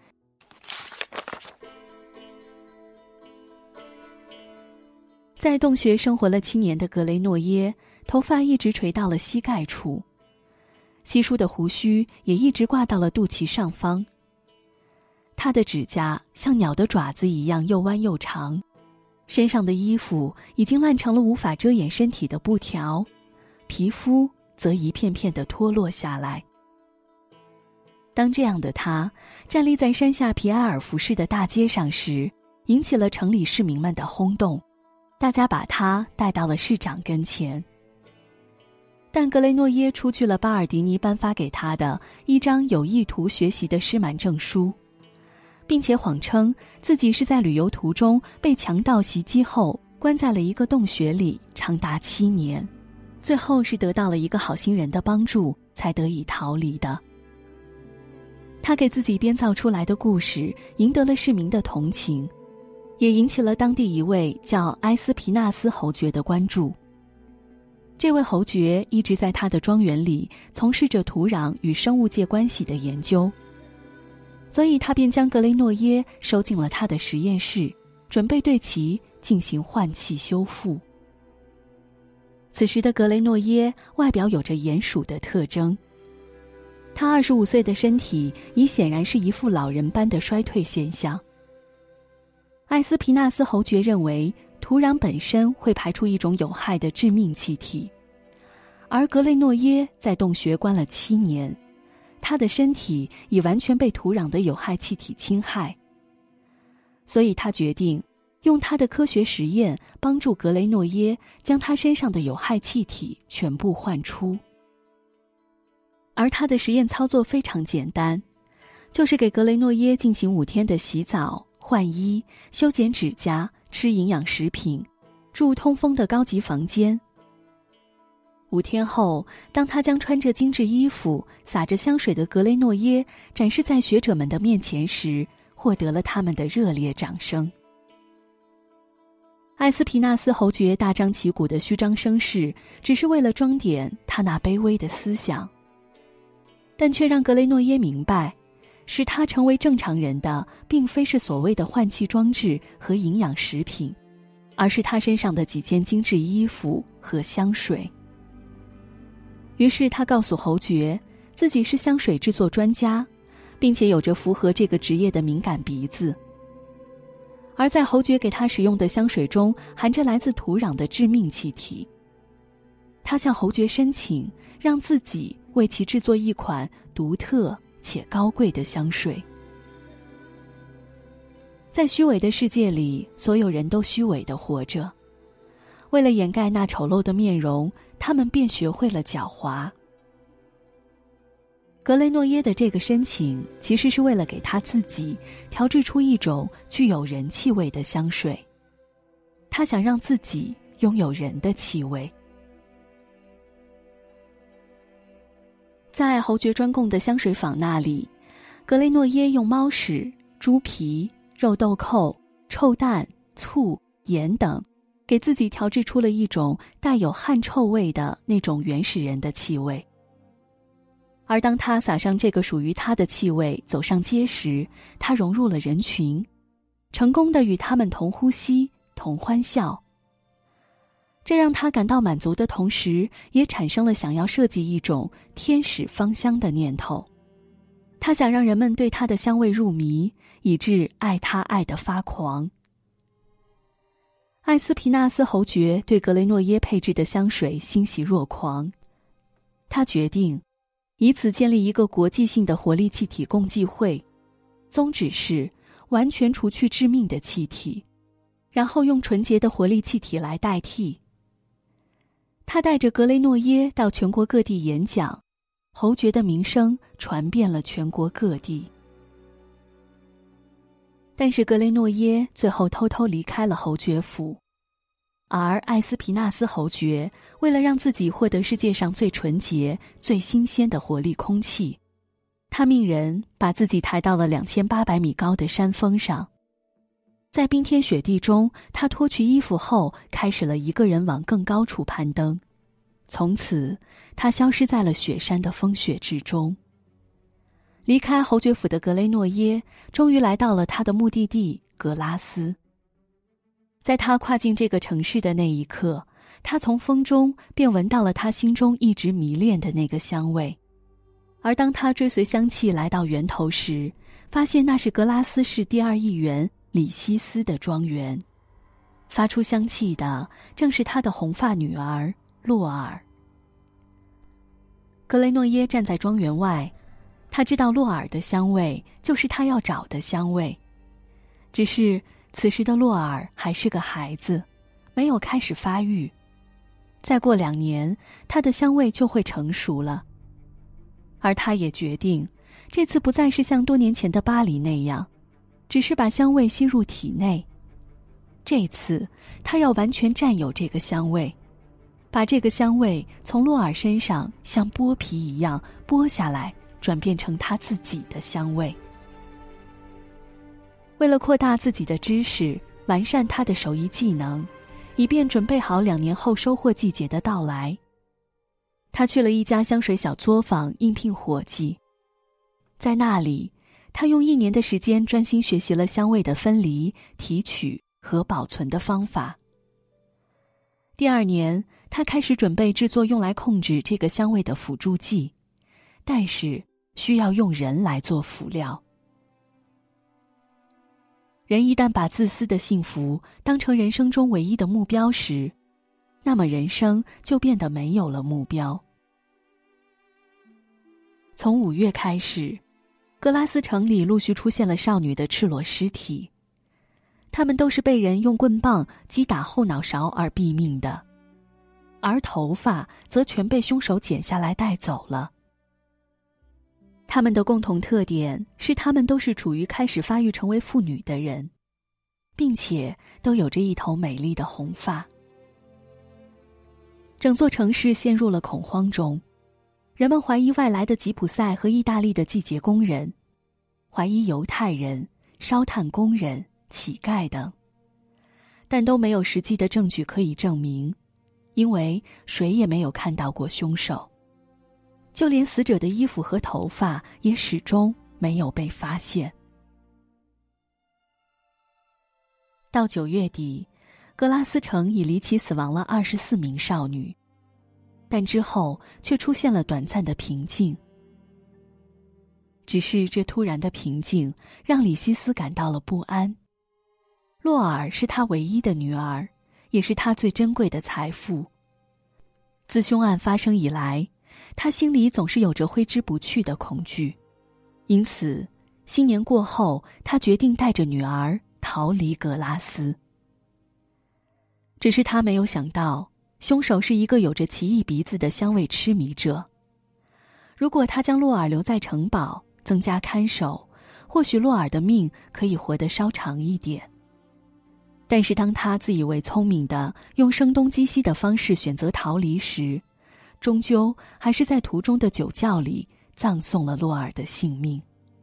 Speaker 1: 在洞穴生活了7年的格雷诺耶，头发一直垂到了膝盖处，稀疏的胡须也一直挂到了肚脐上方。他的指甲像鸟的爪子一样又弯又长，身上的衣服已经烂成了无法遮掩身体的布条，皮肤则一片片地脱落下来。当这样的他站立在山下皮埃尔福市的大街上时，引起了城里市民们的轰动，大家把他带到了市长跟前。但格雷诺耶出具了巴尔迪尼颁发给他的一张有意图学习的师满证书，并且谎称自己是在旅游途中被强盗袭击后关在了一个洞穴里长达7年，最后是得到了一个好心人的帮助才得以逃离的。他给自己编造出来的故事赢得了市民的同情，也引起了当地一位叫埃斯皮纳斯侯爵的关注。这位侯爵一直在他的庄园里从事着土壤与生物界关系的研究，所以他便将格雷诺耶收进了他的实验室，准备对其进行换气修复。此时的格雷诺耶外表有着鼹鼠的特征，他25岁的身体已显然是一副老人般的衰退现象。埃斯皮纳斯侯爵认为土壤本身会排出一种有害的致命气体，而格雷诺耶在洞穴关了7年，他的身体已完全被土壤的有害气体侵害，所以他决定用他的科学实验帮助格雷诺耶将他身上的有害气体全部换出。而他的实验操作非常简单，就是给格雷诺耶进行5天的洗澡、换衣、修剪指甲、吃营养食品、住通风的高级房间。5天后，当他将穿着精致衣服、洒着香水的格雷诺耶展示在学者们的面前时，获得了他们的热烈掌声。 埃斯皮纳斯侯爵大张旗鼓的虚张声势，只是为了装点他那卑微的思想，但却让格雷诺耶明白，使他成为正常人的并非是所谓的换气装置和营养食品，而是他身上的几件精致衣服和香水。于是他告诉侯爵，自己是香水制作专家，并且有着符合这个职业的敏感鼻子。而在侯爵给他使用的香水中含着来自土壤的致命气体。他向侯爵申请，让自己为其制作一款独特且高贵的香水。在虚伪的世界里，所有人都虚伪地活着。为了掩盖那丑陋的面容，他们便学会了狡猾。格雷诺耶的这个申请其实是为了给他自己调制出一种具有人气味的香水，他想让自己拥有人的气味。在侯爵专供的香水坊那里，格雷诺耶用猫屎、猪皮、肉豆蔻、臭蛋、醋、盐等给自己调制出了一种带有汗臭味的那种原始人的气味。而当他撒上这个属于他的气味走上街时，他融入了人群，成功地与他们同呼吸、同欢笑。这让他感到满足的同时，也产生了想要设计一种天使芳香的念头。他想让人们对他的香味入迷，以致爱他爱得发狂。艾斯皮纳斯侯爵对格雷诺耶配制的香水欣喜若狂，他决定以此建立一个国际性的活力气体共济会，宗旨是完全除去致命的气体，然后用纯洁的活力气体来代替。他带着格雷诺耶到全国各地演讲，侯爵的名声传遍了全国各地。但是格雷诺耶最后偷偷离开了侯爵府，而艾斯皮纳斯侯爵为了让自己获得世界上最纯洁、最新鲜的活力空气，他命人把自己抬到了2800米高的山峰上。在冰天雪地中，他脱去衣服后，开始了一个人往更高处攀登。从此，他消失在了雪山的风雪之中。离开侯爵府的格雷诺耶，终于来到了他的目的地格拉斯。在他跨进这个城市的那一刻，他从风中便闻到了他心中一直迷恋的那个香味。而当他追随香气来到源头时，发现那是格拉斯市第2议员里希斯的庄园。发出香气的正是他的红发女儿洛尔。格雷诺耶站在庄园外，他知道洛尔的香味就是他要找的香味。只是此时的洛尔还是个孩子，没有开始发育。再过2年，他的香味就会成熟了。而他也决定，这次不再是像多年前的巴黎那样，只是把香味吸入体内。这次，他要完全占有这个香味，把这个香味从洛尔身上像剥皮一样剥下来，转变成他自己的香味。为了扩大自己的知识，完善他的手艺技能，以便准备好2年后收获季节的到来，他去了一家香水小作坊应聘伙计。在那里，他用1年的时间专心学习了香味的分离、提取和保存的方法。第2年，他开始准备制作用来控制这个香味的辅助剂，但是需要用人来做辅料。人一旦把自私的幸福当成人生中唯一的目标时，那么人生就变得没有了目标。从5月开始，格拉斯城里陆续出现了少女的赤裸尸体，她们都是被人用棍棒击打后脑勺而毙命的，而头发则全被凶手剪下来带走了。他们的共同特点是他们都是处于开始发育成为妇女的人，并且都有着一头美丽的红发。整座城市陷入了恐慌中，人们怀疑外来的吉普赛和意大利的季节工人，怀疑犹太人、烧炭工人、乞丐等。 但都没有实际的证据可以证明，因为谁也没有看到过凶手。就连死者的衣服和头发也始终没有被发现。到9月底，格拉斯城已离奇死亡了24名少女，但之后却出现了短暂的平静。只是这突然的平静让里希斯感到了不安。洛尔是他唯一的女儿，也是他最珍贵的财富。自凶案发生以来，他心里总是有着挥之不去的恐惧，因此新年过后，他决定带着女儿逃离格拉斯。只是他没有想到，凶手是一个有着奇异鼻子的香味痴迷者。如果他将洛尔留在城堡，增加看守，或许洛尔的命可以活得稍长一点。但是当他自以为聪明的用声东击西的方式选择逃离时，终究还是在途中的酒窖里葬送了洛尔的性命。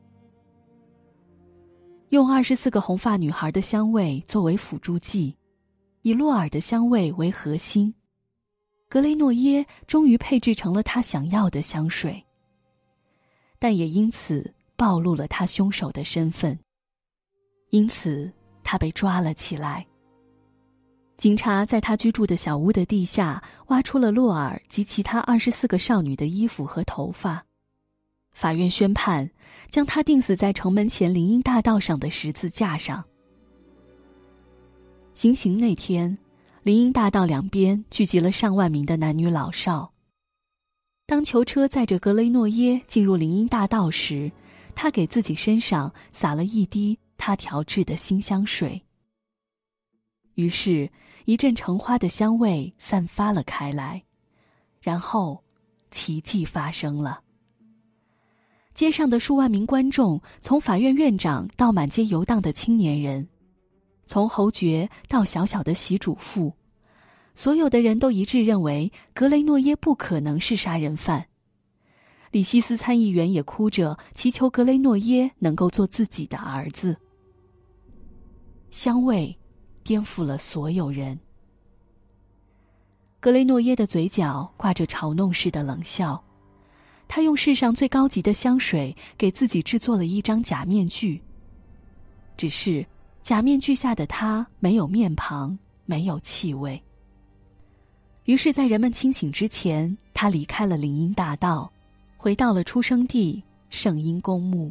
Speaker 1: 用24个红发女孩的香味作为辅助剂，以洛尔的香味为核心，格雷诺耶终于配制成了他想要的香水，但也因此暴露了他凶手的身份，因此他被抓了起来。警察在他居住的小屋的地下挖出了洛尔及其他24个少女的衣服和头发。法院宣判，将他钉死在城门前林荫大道上的十字架上。行刑那天，林荫大道两边聚集了上万名的男女老少。当囚车载着格雷诺耶进入林荫大道时，他给自己身上洒了一滴他调制的新香水。于是一阵橙花的香味散发了开来，然后奇迹发生了。街上的数万名观众，从法院院长到满街游荡的青年人，从侯爵到小小的习主妇，所有的人都一致认为格雷诺耶不可能是杀人犯。里希斯参议员也哭着祈求格雷诺耶能够做自己的儿子。香味颠覆了所有人。格雷诺耶的嘴角挂着嘲弄似的冷笑，他用世上最高级的香水给自己制作了一张假面具。只是假面具下的他没有面庞，没有气味。于是在人们清醒之前，他离开了林荫大道，回到了出生地圣婴公墓。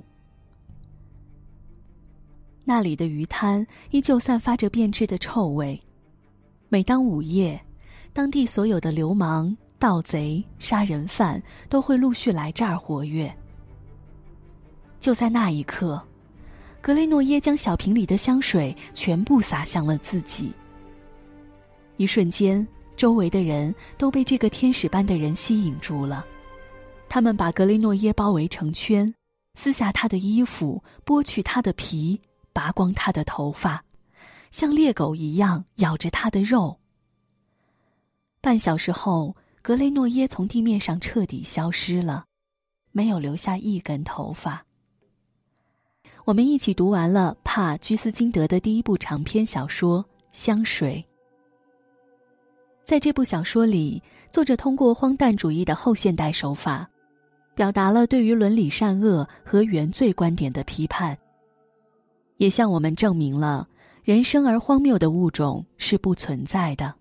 Speaker 1: 那里的鱼滩依旧散发着变质的臭味。每当午夜，当地所有的流氓、盗贼、杀人犯都会陆续来这儿活跃。就在那一刻，格雷诺耶将小瓶里的香水全部洒向了自己。一瞬间，周围的人都被这个天使般的人吸引住了。他们把格雷诺耶包围成圈，撕下他的衣服，剥去他的皮，拔光他的头发，像猎狗一样咬着他的肉。半小时后，格雷诺耶从地面上彻底消失了，没有留下一根头发。我们一起读完了帕居斯金德的第一部长篇小说《香水》。在这部小说里，作者通过荒诞主义的后现代手法，表达了对于伦理善恶和原罪观点的批判，也向我们证明了人生而荒谬的物种是不存在的。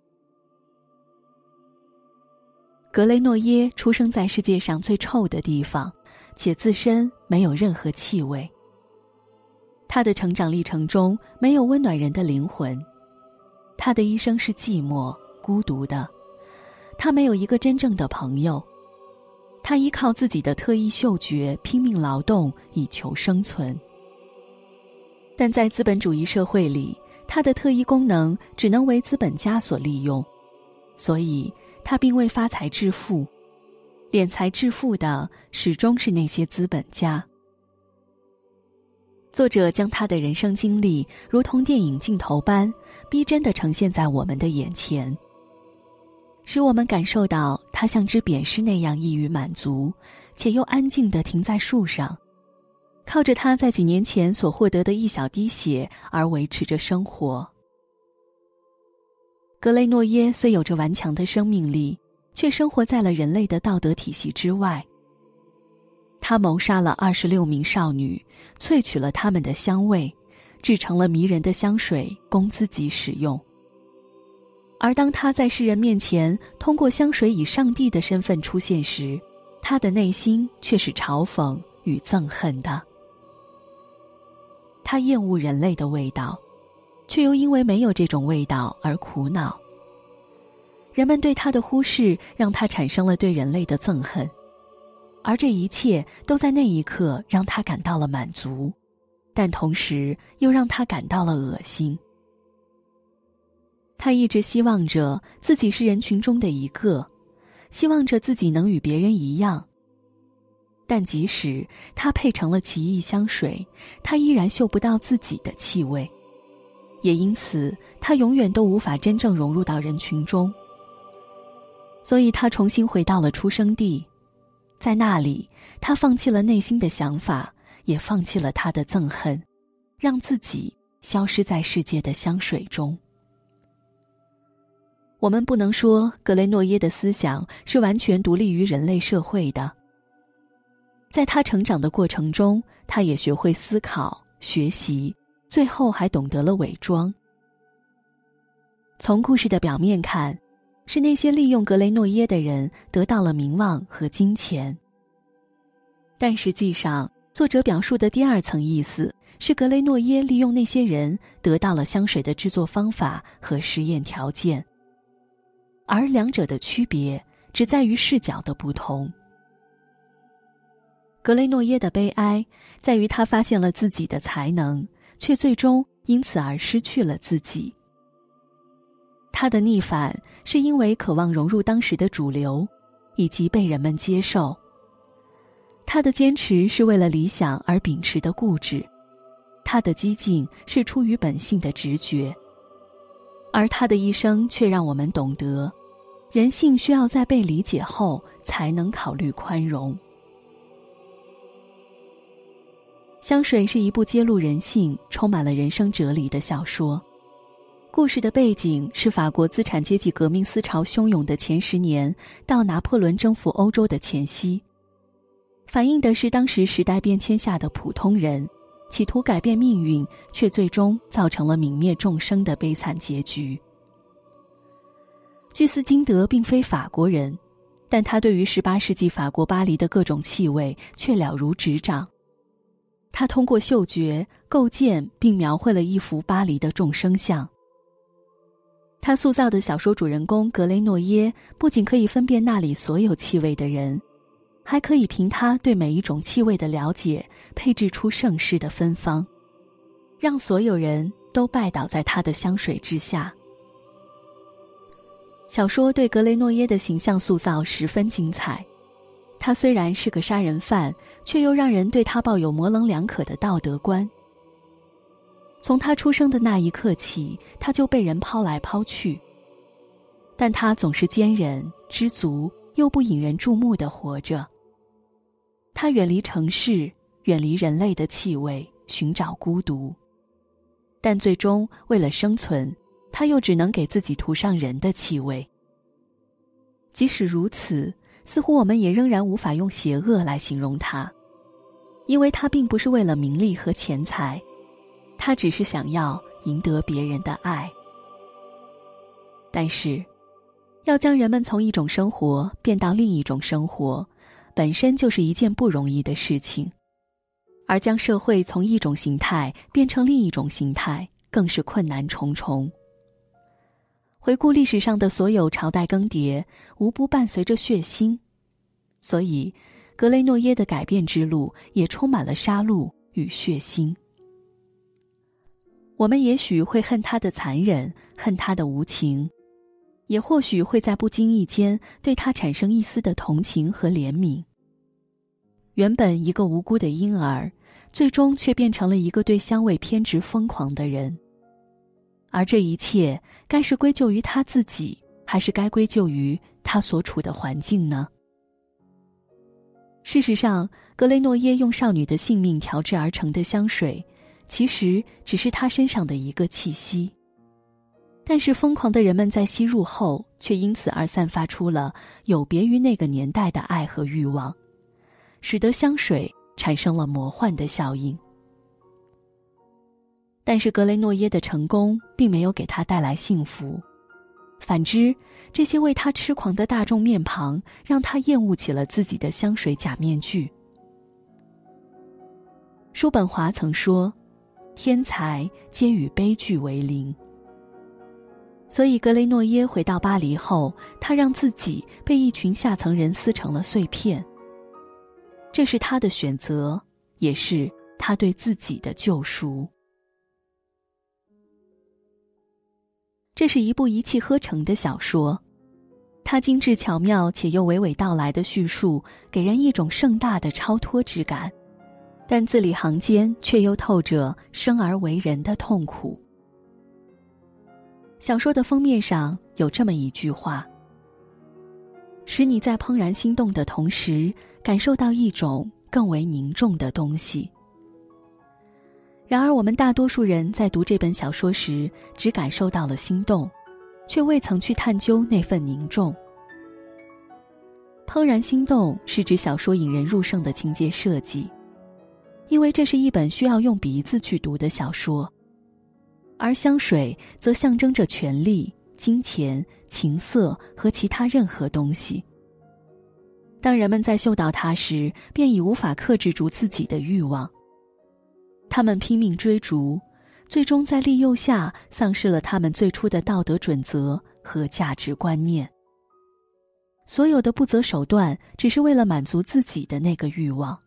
Speaker 1: 格雷诺耶出生在世界上最臭的地方，且自身没有任何气味。他的成长历程中没有温暖人的灵魂，他的一生是寂寞、孤独的，他没有一个真正的朋友。他依靠自己的特异嗅觉拼命劳动以求生存。但在资本主义社会里，他的特异功能只能为资本家所利用，所以他并未发财致富，敛财致富的始终是那些资本家。作者将他的人生经历如同电影镜头般逼真地呈现在我们的眼前，使我们感受到他像只扁狮那样易于满足，且又安静地停在树上，靠着他在几年前所获得的一小滴血而维持着生活。 格雷诺耶虽有着顽强的生命力，却生活在了人类的道德体系之外。他谋杀了26名少女，萃取了她们的香味，制成了迷人的香水供自己使用。而当他在世人面前通过香水以上帝的身份出现时，他的内心却是嘲讽与憎恨的。他厌恶人类的味道，却又因为没有这种味道而苦恼。人们对他的忽视让他产生了对人类的憎恨，而这一切都在那一刻让他感到了满足，但同时又让他感到了恶心。他一直希望着自己是人群中的一个，希望着自己能与别人一样。但即使他配成了奇异香水，他依然嗅不到自己的气味，也因此他永远都无法真正融入到人群中。所以他重新回到了出生地，在那里他放弃了内心的想法，也放弃了他的憎恨，让自己消失在世界的香水中。我们不能说格雷诺耶的思想是完全独立于人类社会的。在他成长的过程中，他也学会思考、学习，最后还懂得了伪装。从故事的表面看，是那些利用格雷诺耶的人得到了名望和金钱。但实际上，作者表述的第二层意思是格雷诺耶利用那些人得到了香水的制作方法和实验条件，而两者的区别只在于视角的不同。格雷诺耶的悲哀在于他发现了自己的才能，却最终因此而失去了自己。他的逆反是因为渴望融入当时的主流，以及被人们接受。他的坚持是为了理想而秉持的固执，他的激进是出于本性的直觉。而他的一生却让我们懂得，人性需要在被理解后才能考虑宽容。香水是一部揭露人性、充满了人生哲理的小说。故事的背景是法国资产阶级革命思潮汹涌的前10年到拿破仑征服欧洲的前夕，反映的是当时时代变迁下的普通人企图改变命运，却最终造成了泯灭众生的悲惨结局。居斯金德并非法国人，但他对于18世纪法国巴黎的各种气味却了如指掌。他通过嗅觉构建并描绘了一幅巴黎的众生相。他塑造的小说主人公格雷诺耶不仅可以分辨那里所有气味的人，还可以凭他对每一种气味的了解配置出盛世的芬芳，让所有人都拜倒在他的香水之下。小说对格雷诺耶的形象塑造十分精彩，他虽然是个杀人犯，却又让人对他抱有模棱两可的道德观。从他出生的那一刻起，他就被人抛来抛去，但他总是坚忍、知足，又不引人注目地活着。他远离城市，远离人类的气味，寻找孤独。但最终为了生存，他又只能给自己涂上人的气味。即使如此，似乎我们也仍然无法用邪恶来形容他，因为他并不是为了名利和钱财，他只是想要赢得别人的爱。但是，要将人们从一种生活变到另一种生活，本身就是一件不容易的事情，而将社会从一种形态变成另一种形态，更是困难重重。回顾历史上的所有朝代更迭，无不伴随着血腥，所以格雷诺耶的改变之路也充满了杀戮与血腥。我们也许会恨他的残忍，恨他的无情，也或许会在不经意间对他产生一丝的同情和怜悯。原本一个无辜的婴儿，最终却变成了一个对香味偏执疯狂的人。而这一切该是归咎于他自己，还是该归咎于他所处的环境呢？事实上，格雷诺耶用少女的性命调制而成的香水，其实只是他身上的一个气息。 但是疯狂的人们在吸入后，却因此而散发出了有别于那个年代的爱和欲望，使得香水产生了魔幻的效应。但是格雷诺耶的成功并没有给他带来幸福，反之，这些为他痴狂的大众面庞让他厌恶起了自己的香水假面具。叔本华曾说，天才皆与悲剧为邻。所以格雷诺耶回到巴黎后，他让自己被一群下层人撕成了碎片。这是他的选择，也是他对自己的救赎。这是一部一气呵成的小说，它精致巧妙且又娓娓道来的叙述，给人一种盛大的超脱之感，但字里行间却又透着生而为人的痛苦。小说的封面上有这么一句话：使你在怦然心动的同时，感受到一种更为凝重的东西。然而我们大多数人在读这本小说时，只感受到了心动，却未曾去探究那份凝重。怦然心动是指小说引人入胜的情节设计，因为这是一本需要用鼻子去读的小说，而香水则象征着权力、金钱、情色和其他任何东西。当人们在嗅到它时，便已无法克制住自己的欲望。他们拼命追逐，最终在利诱下丧失了他们最初的道德准则和价值观念。所有的不择手段，只是为了满足自己的那个欲望。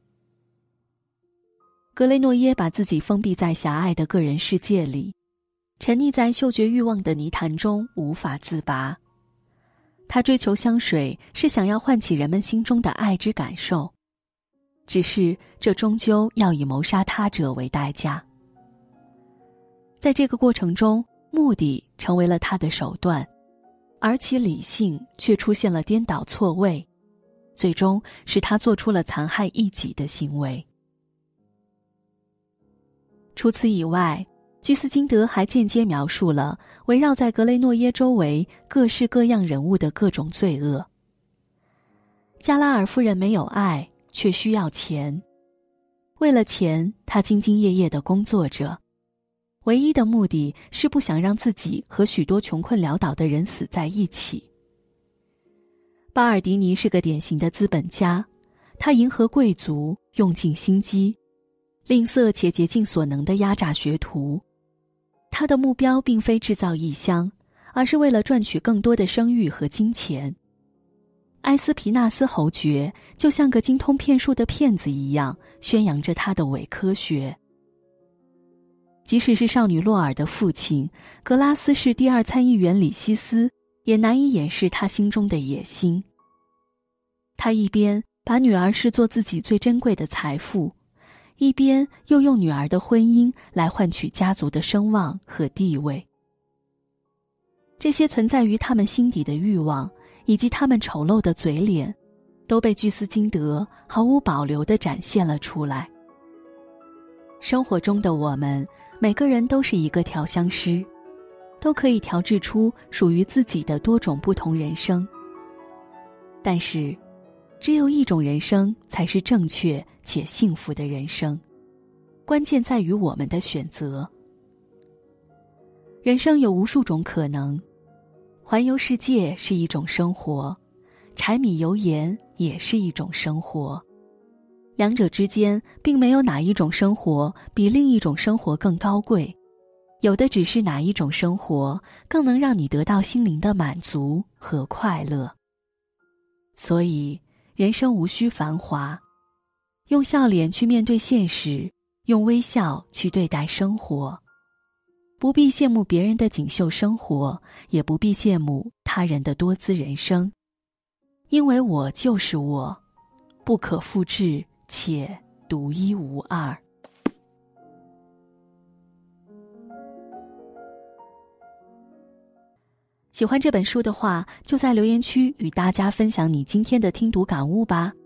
Speaker 1: 格雷诺耶把自己封闭在狭隘的个人世界里，沉溺在嗅觉欲望的泥潭中无法自拔。他追求香水，是想要唤起人们心中的爱之感受，只是这终究要以谋杀他者为代价。在这个过程中，目的成为了他的手段，而其理性却出现了颠倒错位，最终使他做出了残害异己的行为。除此以外，居斯金德还间接描述了围绕在格雷诺耶周围各式各样人物的各种罪恶。加拉尔夫人没有爱，却需要钱。为了钱，她兢兢业业地工作着，唯一的目的是不想让自己和许多穷困潦倒的人死在一起。巴尔迪尼是个典型的资本家，他迎合贵族，用尽心机，吝啬且竭尽所能地压榨学徒。他的目标并非制造异乡，而是为了赚取更多的声誉和金钱。埃斯皮纳斯侯爵就像个精通骗术的骗子一样，宣扬着他的伪科学。即使是少女洛尔的父亲格拉斯市第2参议员里希斯，也难以掩饰他心中的野心。他一边把女儿视作自己最珍贵的财富，一边又用女儿的婚姻来换取家族的声望和地位。这些存在于他们心底的欲望，以及他们丑陋的嘴脸，都被居斯金德毫无保留地展现了出来。生活中的我们，每个人都是一个调香师，都可以调制出属于自己的多种不同人生。但是，只有一种人生才是正确且幸福的人生，关键在于我们的选择。人生有无数种可能，环游世界是一种生活，柴米油盐也是一种生活。两者之间并没有哪一种生活比另一种生活更高贵，有的只是哪一种生活更能让你得到心灵的满足和快乐。所以人生无需繁华，用笑脸去面对现实，用微笑去对待生活。不必羡慕别人的锦绣生活，也不必羡慕他人的多姿人生，因为我就是我，不可复制且独一无二。喜欢这本书的话，就在留言区与大家分享你今天的听读感悟吧。